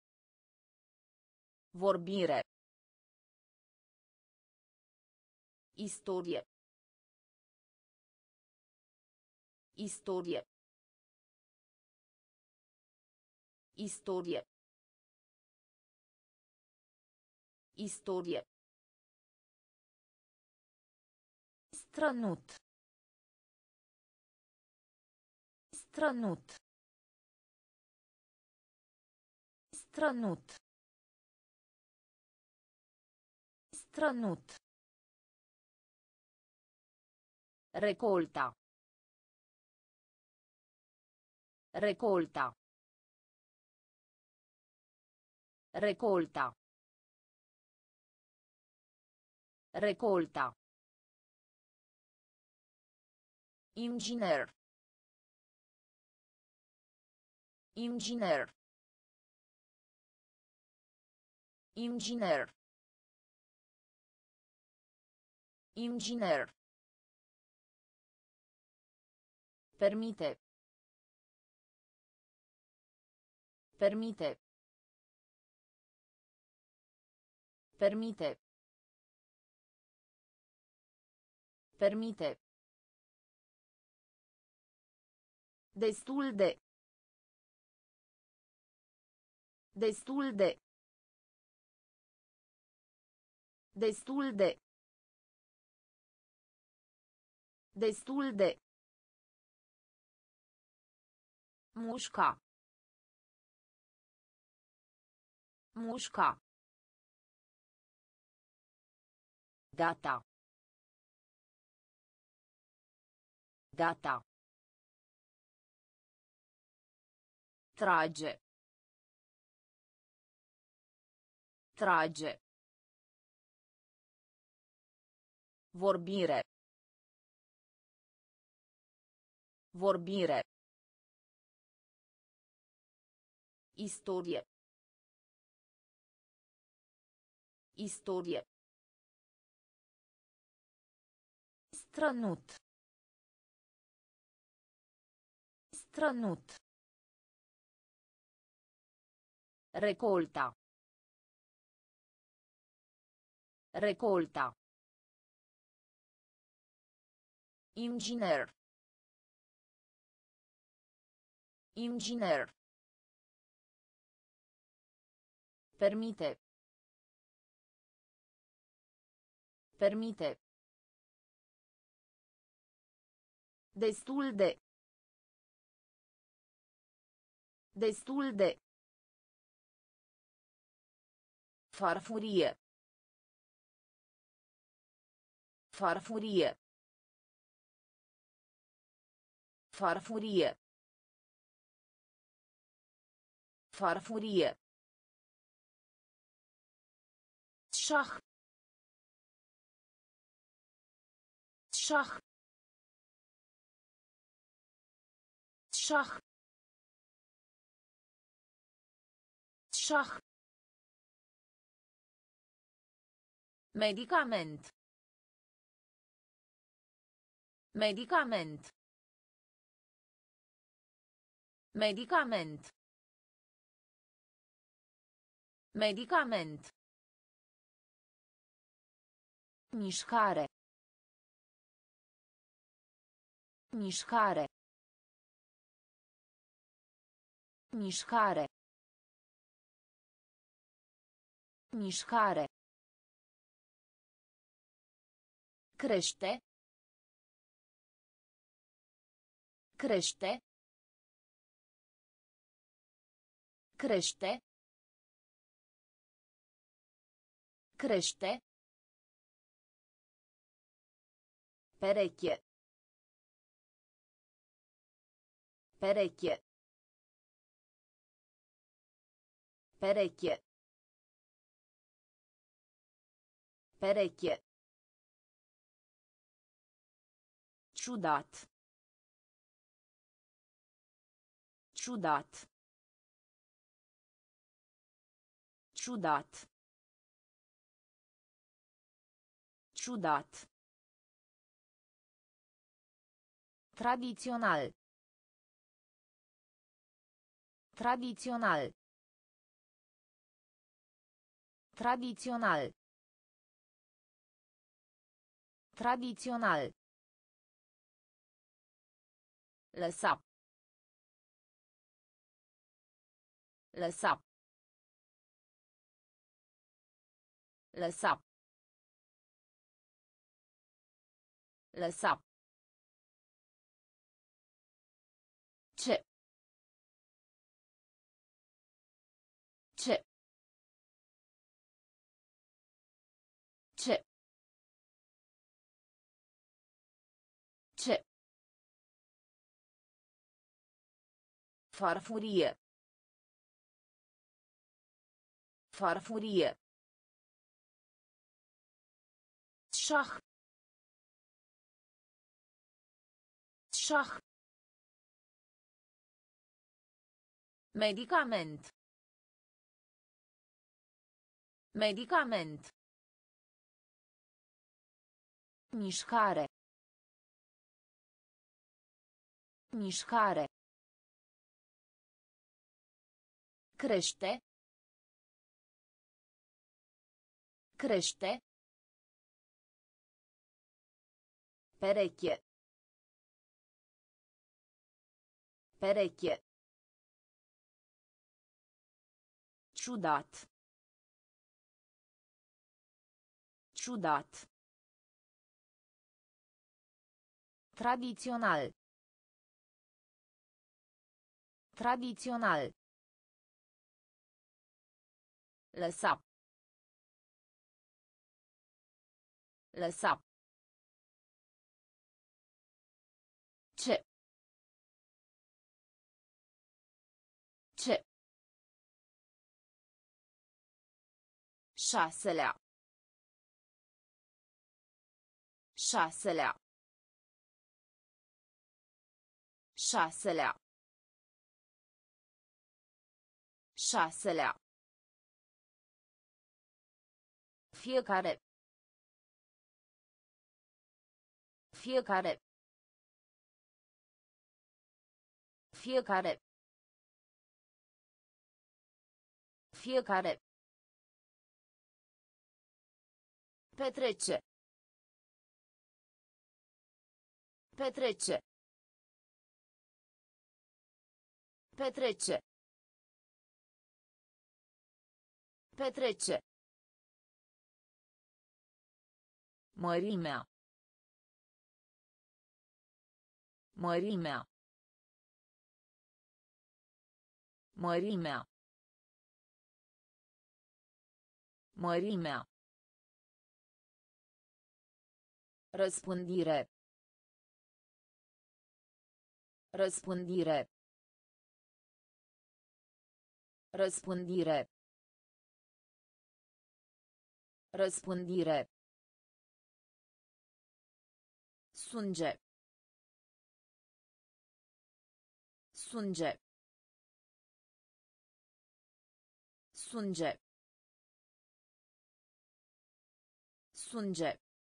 Vorbire. Istorie. Istorie. Istorie. Istorie. Strănut. Strănut. Strănut. Strănut. Recolta. Recolta. Recolta. Recolta. Inginer. Inginer. Inginer. Inginer. Permite. Permite. Permite. Permite. Destul de. Destul de. Destul de. Destul de. Mușca. Mușca. Data. Data. Trage. Trage. Vorbire. Vorbire. Istorie. Istorie. Strănut. Strănut. Recolta. Recolta. Inginer. Inginer. Permite. Permite. Destul de. Destul de. Farfurie. Farfurie. Farfurie. Farfurie. Șah. Șah. Șah. Șah. Medicament. Medicament. Medicament. Medicament. Mișcare. Mișcare. Mișcare. Mișcare. Crește. Crește. Crește. Crește. Pereche. Pereche. Pereche. Pereche. Ciudat. Ciudat. Ciudat. Ciudat. Tradițional. Tradițional. Tradițional. Tradițional. Lăsa. Lăsa. Lăsa. Lăsa. Ce. Ce. Ce. Ce. Farfurie. Farfurie. Șah. Șah. Medicament. Medicament. Mișcare. Mișcare. Crește. Crește. Pereche. Pereche. Ciudat. Ciudat. Tradițional. Tradițional. Lăsa. Lăsa. Ce. Ce. Șaselea. Șaselea. Șaselea. Șaselea. Fiecare. Fiecare. Fiecare. Fiecare. Petrece. Petrece. Petrece. Petrece. Mărimea. Mărimea. Mărimea. Mărimea. Răspândire. Răspândire. Răspândire. Răspândire. Sânge. Sânge. Sânge. Sânge.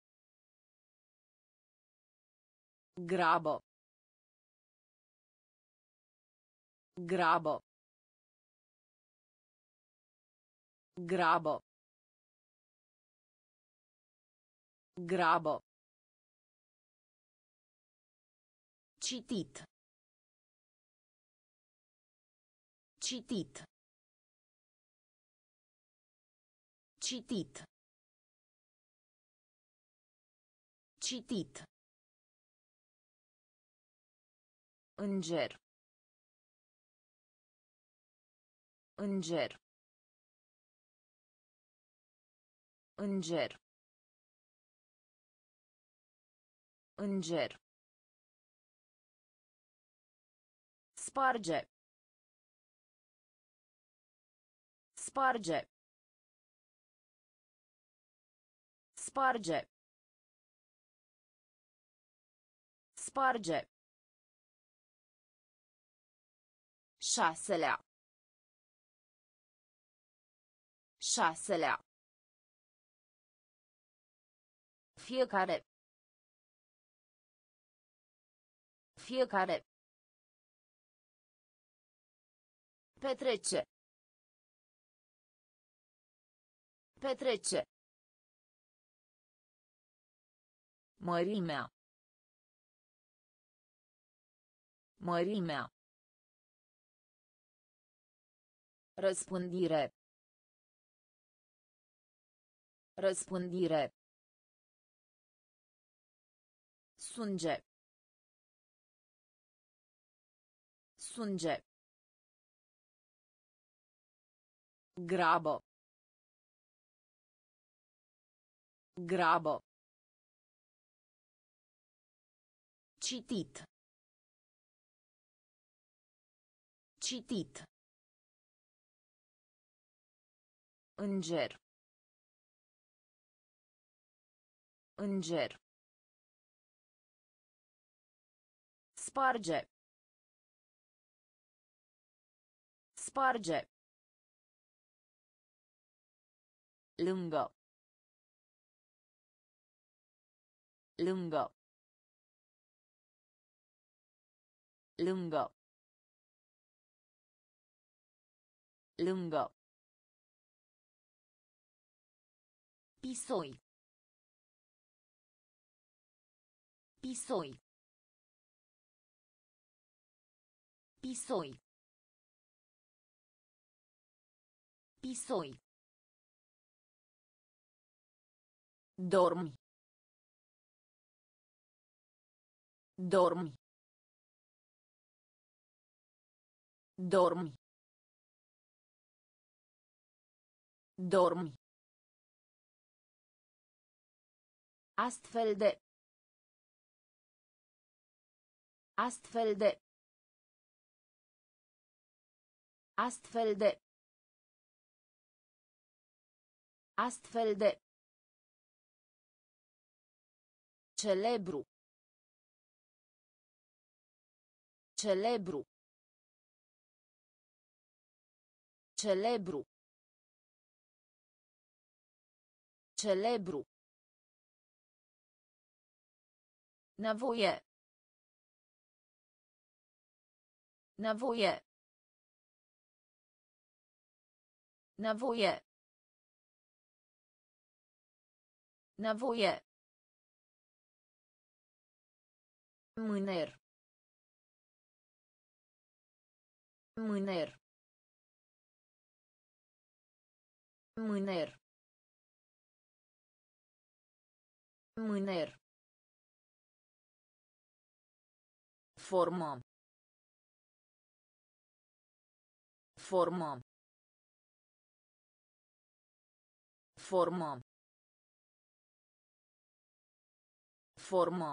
Grabă. Grabă. Grabă. Grabă. Citit. Citit. Citit. Citit. Înger. Înger. Înger. Înger. Sparge. Sparge. Sparge. Sparge. Șaselea. Șaselea. Fiecare. Fiecare. Petrece. Petrece. Mărimea. Mărimea. Răspândire. Răspândire. Sânge. Sânge. Grabă. Grabă. Citit. Citit. Înger. Înger. Sparge. Sparge. Lângă. Lângă. Lângă. Lângă. Pisoi. Pisoi. Pisoi. Pisoi. Dormi. Dormi. Dormi. Dormi. Astfel de. Astfel de. Astfel de. Astfel de. Celebru. Celebru. Celebru. Celebru. Nevoie. Nevoie. Nevoie. Nevoie. Mâner. Mâner. Mâner. Mâner. Formă. Formă. Formă. Formă.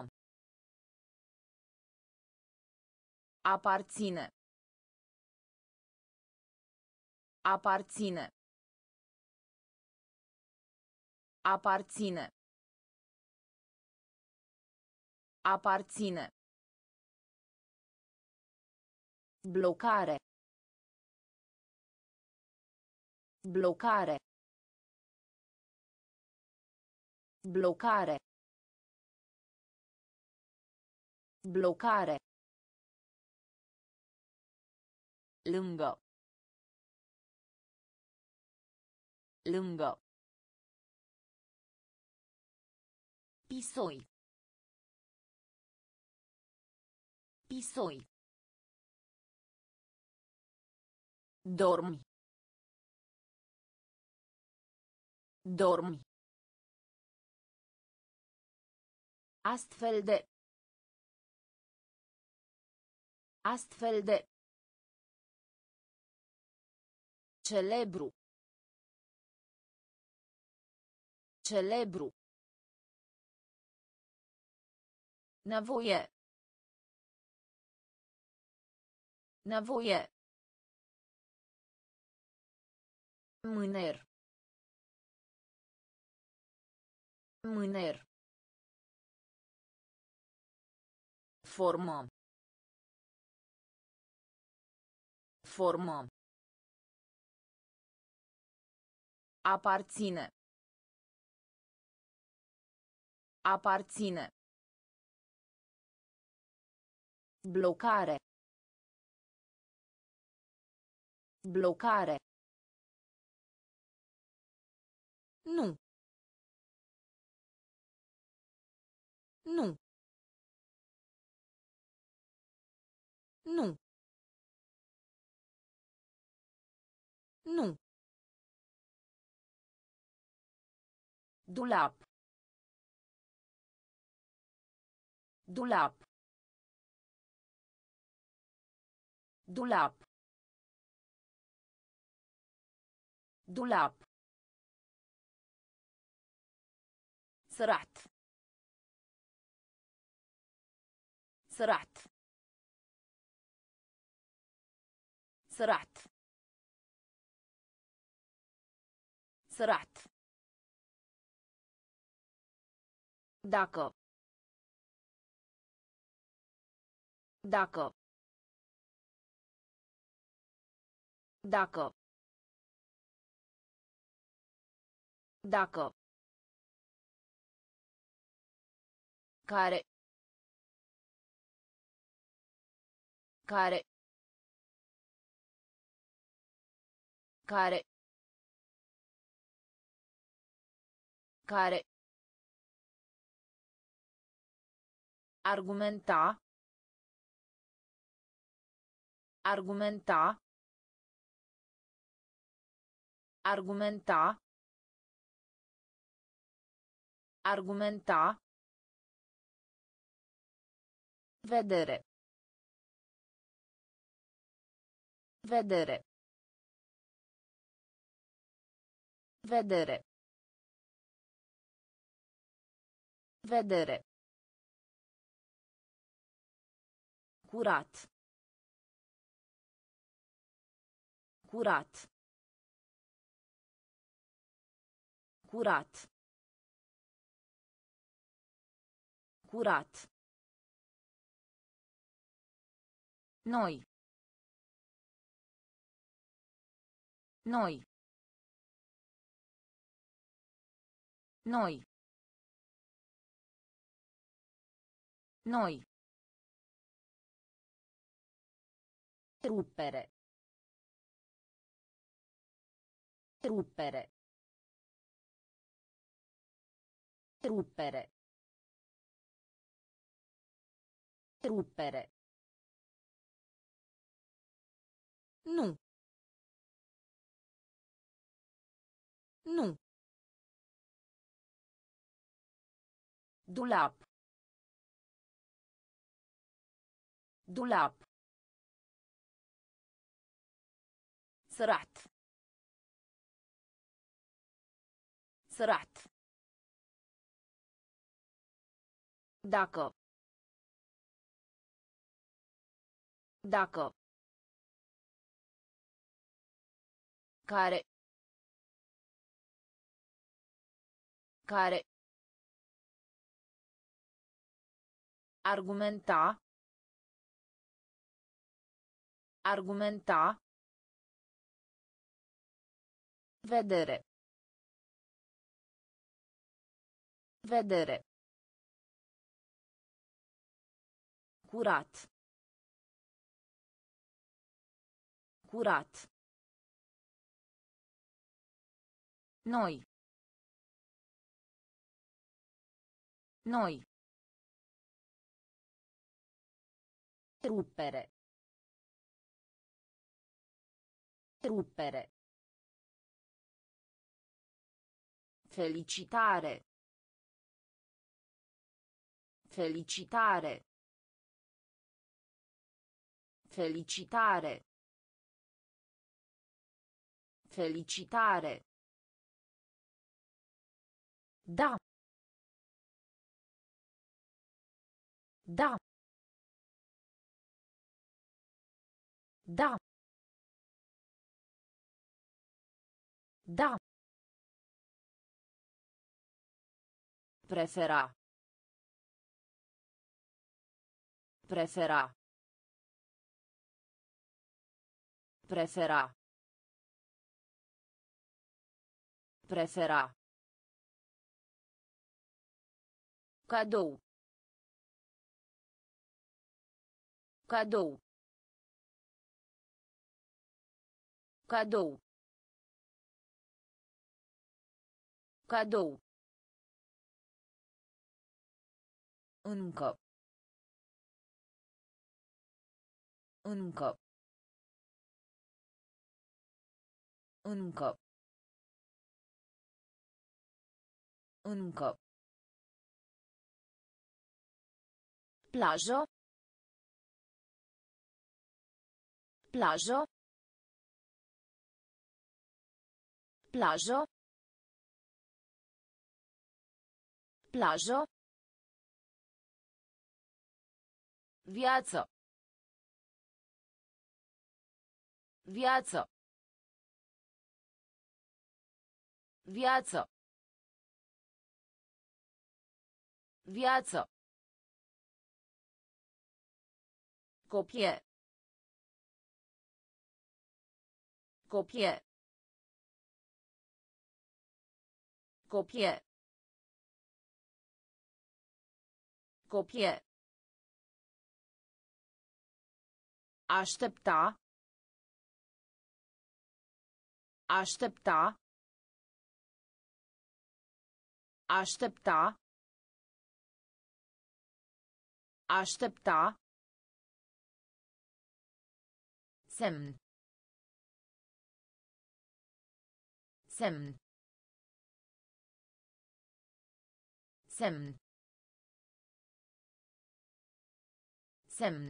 Aparține. Aparține. Aparține. Aparține. Blocare. Blocare. Blocare. Blocare. Lângă. Lângă. Pisoi. Pisoi. Dormi. Dormi. Astfel de. Astfel de. Celebru. Celebru. Nevoie. Nevoie. Mâner. Mâner. Formă. Formă. Aparține. Aparține. Blocare. Blocare. Nu. Nu. Nu. Nu. Dulap. Dulap. Dulap. Dulap. سرعت. سرعت. سرعت. سرعت. Dacă. Dacă. Dacă. Dacă. Care. Care. Care. Care. Argumenta. Argumenta. Argumenta. Argumenta. Vedere. Vedere. Vedere. Vedere. Curat. Curat. Curat. Curat. Noi. Noi. Noi. Noi. Ruppere. Ruppere. Ruppere. Ruppere. Nu. Nu. Dulap. Dulap. سرعت. سرعت. Dacă. Dacă. Care. Care. Argumenta. Argumenta. Vedere. Vedere. Curat. Curat. Noi. Noi. Ruppere. Ruppere. Felicitare. Felicitare. Felicitare. Felicitare. Da. Da. Da. Da. Prefera. Prefera. Prefera. Prefera. Cadou. Cadou. Cadou. Cadou. Încă. Încă. Încă. Încă. Plajă. Plajă. Plajă. Plajă. Viață. Viață. Viață. Viață. Copie. Copie. Copie. Copie. Aștepta. Aștepta. Aștepta. Aștepta. Semn. Semn. Semn. Semn.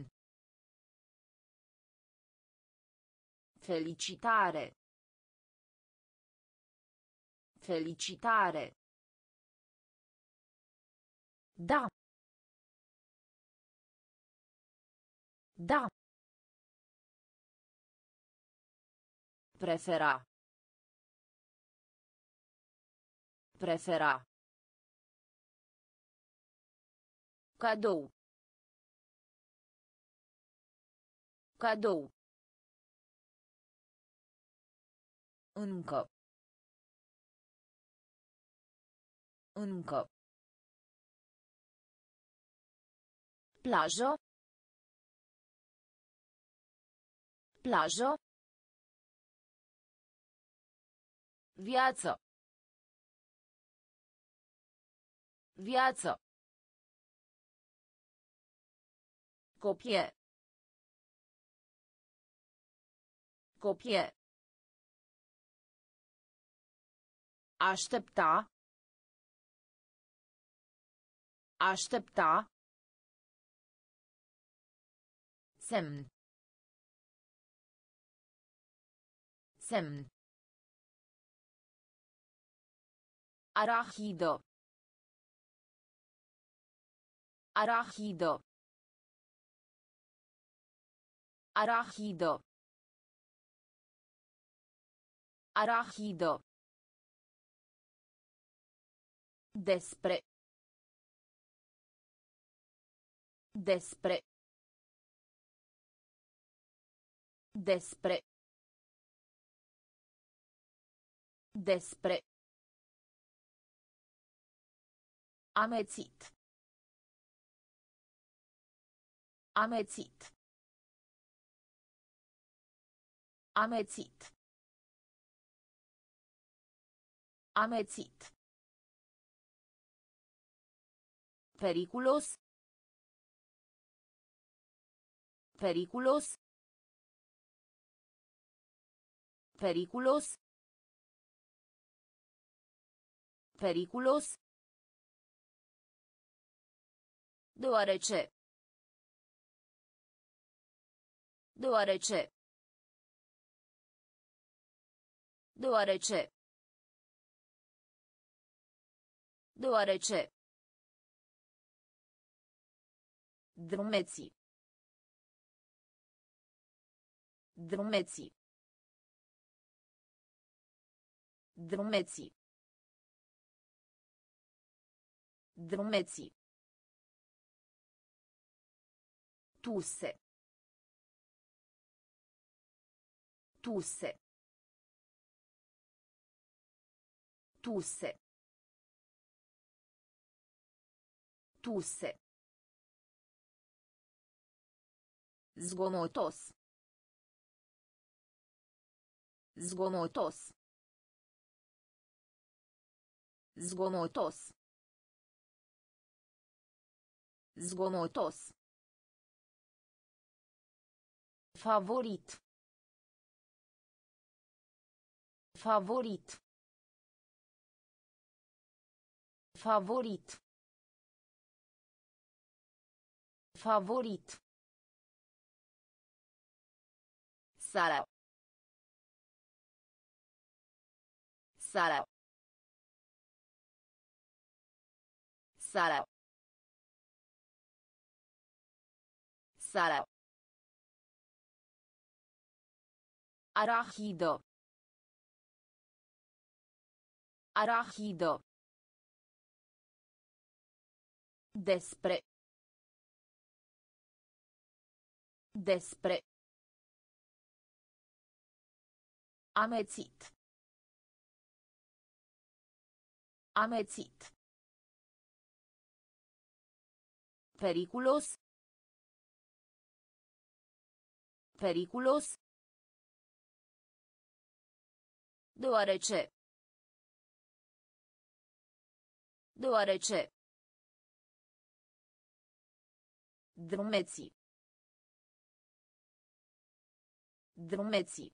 Felicitare. Felicitare. Da. Da. Prefera. Prefera. Cadou. Cadou. Încă. Încă. Plajă. Plajă. Viață. Viață. Copie. Copie. Aștepta. Aștepta. Semn. Semn. Arahidă. Arahidă. Arahidă. Arahidă. Despre. Despre. Despre. Despre. Amețit. Amețit. Amețit. Amețit. Periculos. Periculos. Periculos. Periculos. Deoarece. Deoarece. Deoarece. Deoarece. Drumeții. Drumeții. Drumeții. Drumeții. Tuse. Tuse. Tuse. Tuse. Zgomotos. Zgomotos. Zgomotos. Zgomotos. Favorit. Favorit. Favorit. Favorit. Sala. Sala. Sala. Sala. Arachido. Arachido. Despre. Despre. Amețit. Amețit. Periculos. Periculos. Deoarece. Deoarece. Drumeții. Drumeții.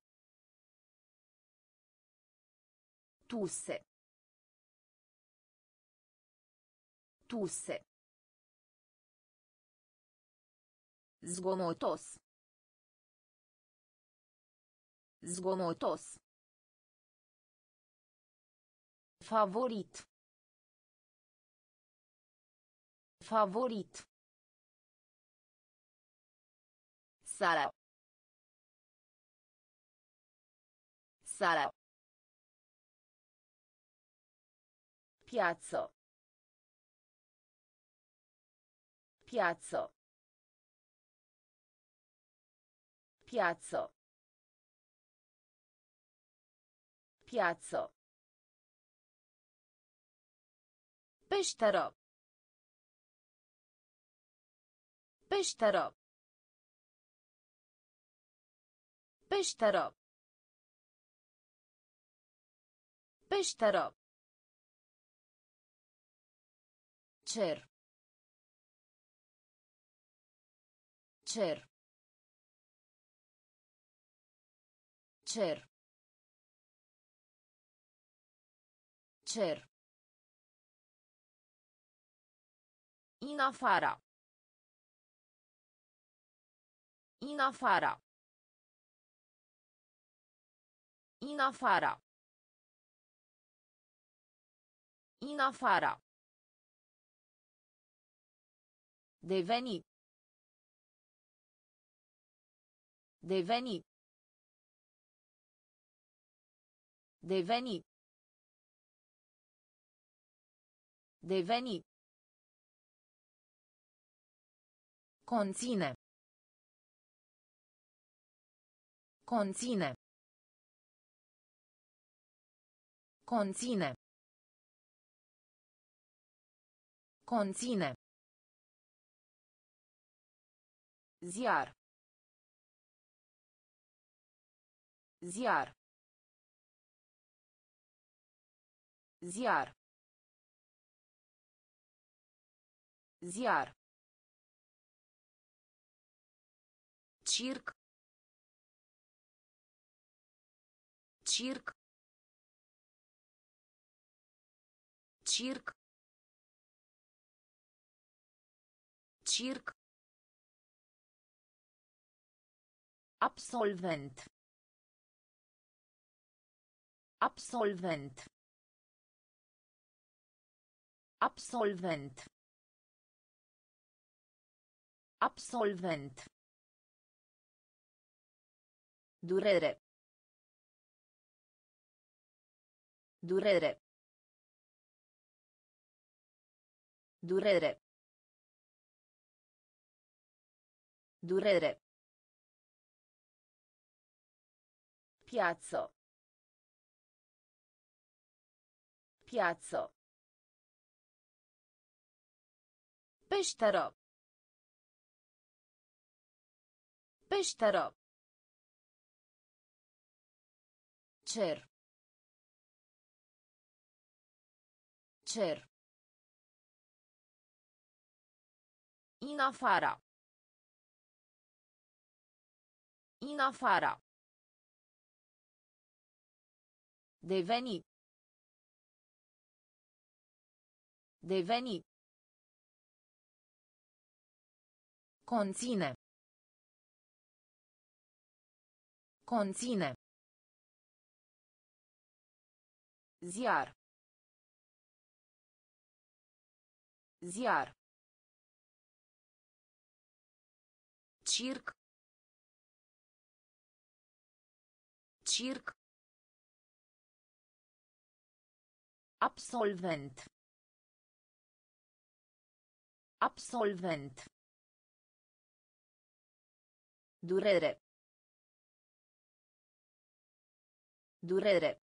Tuse. Tuse. Zgomotos. Zgomotos. Favorit. Favorit. Sala. Sala. Piazzo. Piazzo. Piazzo. Piazzo. Peșteră. Peșteră. Peșteră. Peșteră. Cer. Cer. Cer. Cer. In afara. In afara. In afara. In afara. Deveni. Deveni. Deveni. Deveni. Conține. Conține. Conține. Conține. Ziar. Ziar. Ziar. Ziar. Circ. Circ. Circ. Circ. Absolvent. Absolvent. Absolvent. Absolvent. Durere. Durere. Durere. Durere. Piazzo. Piazzo. Peșteră. Peșteră. Cer. Cer. In afara. In afara. Deveni. Deveni. Conține. Conține. Ziar. Ziar. Circ. Circ. Absolvent. Absolvent. Durere. Durere.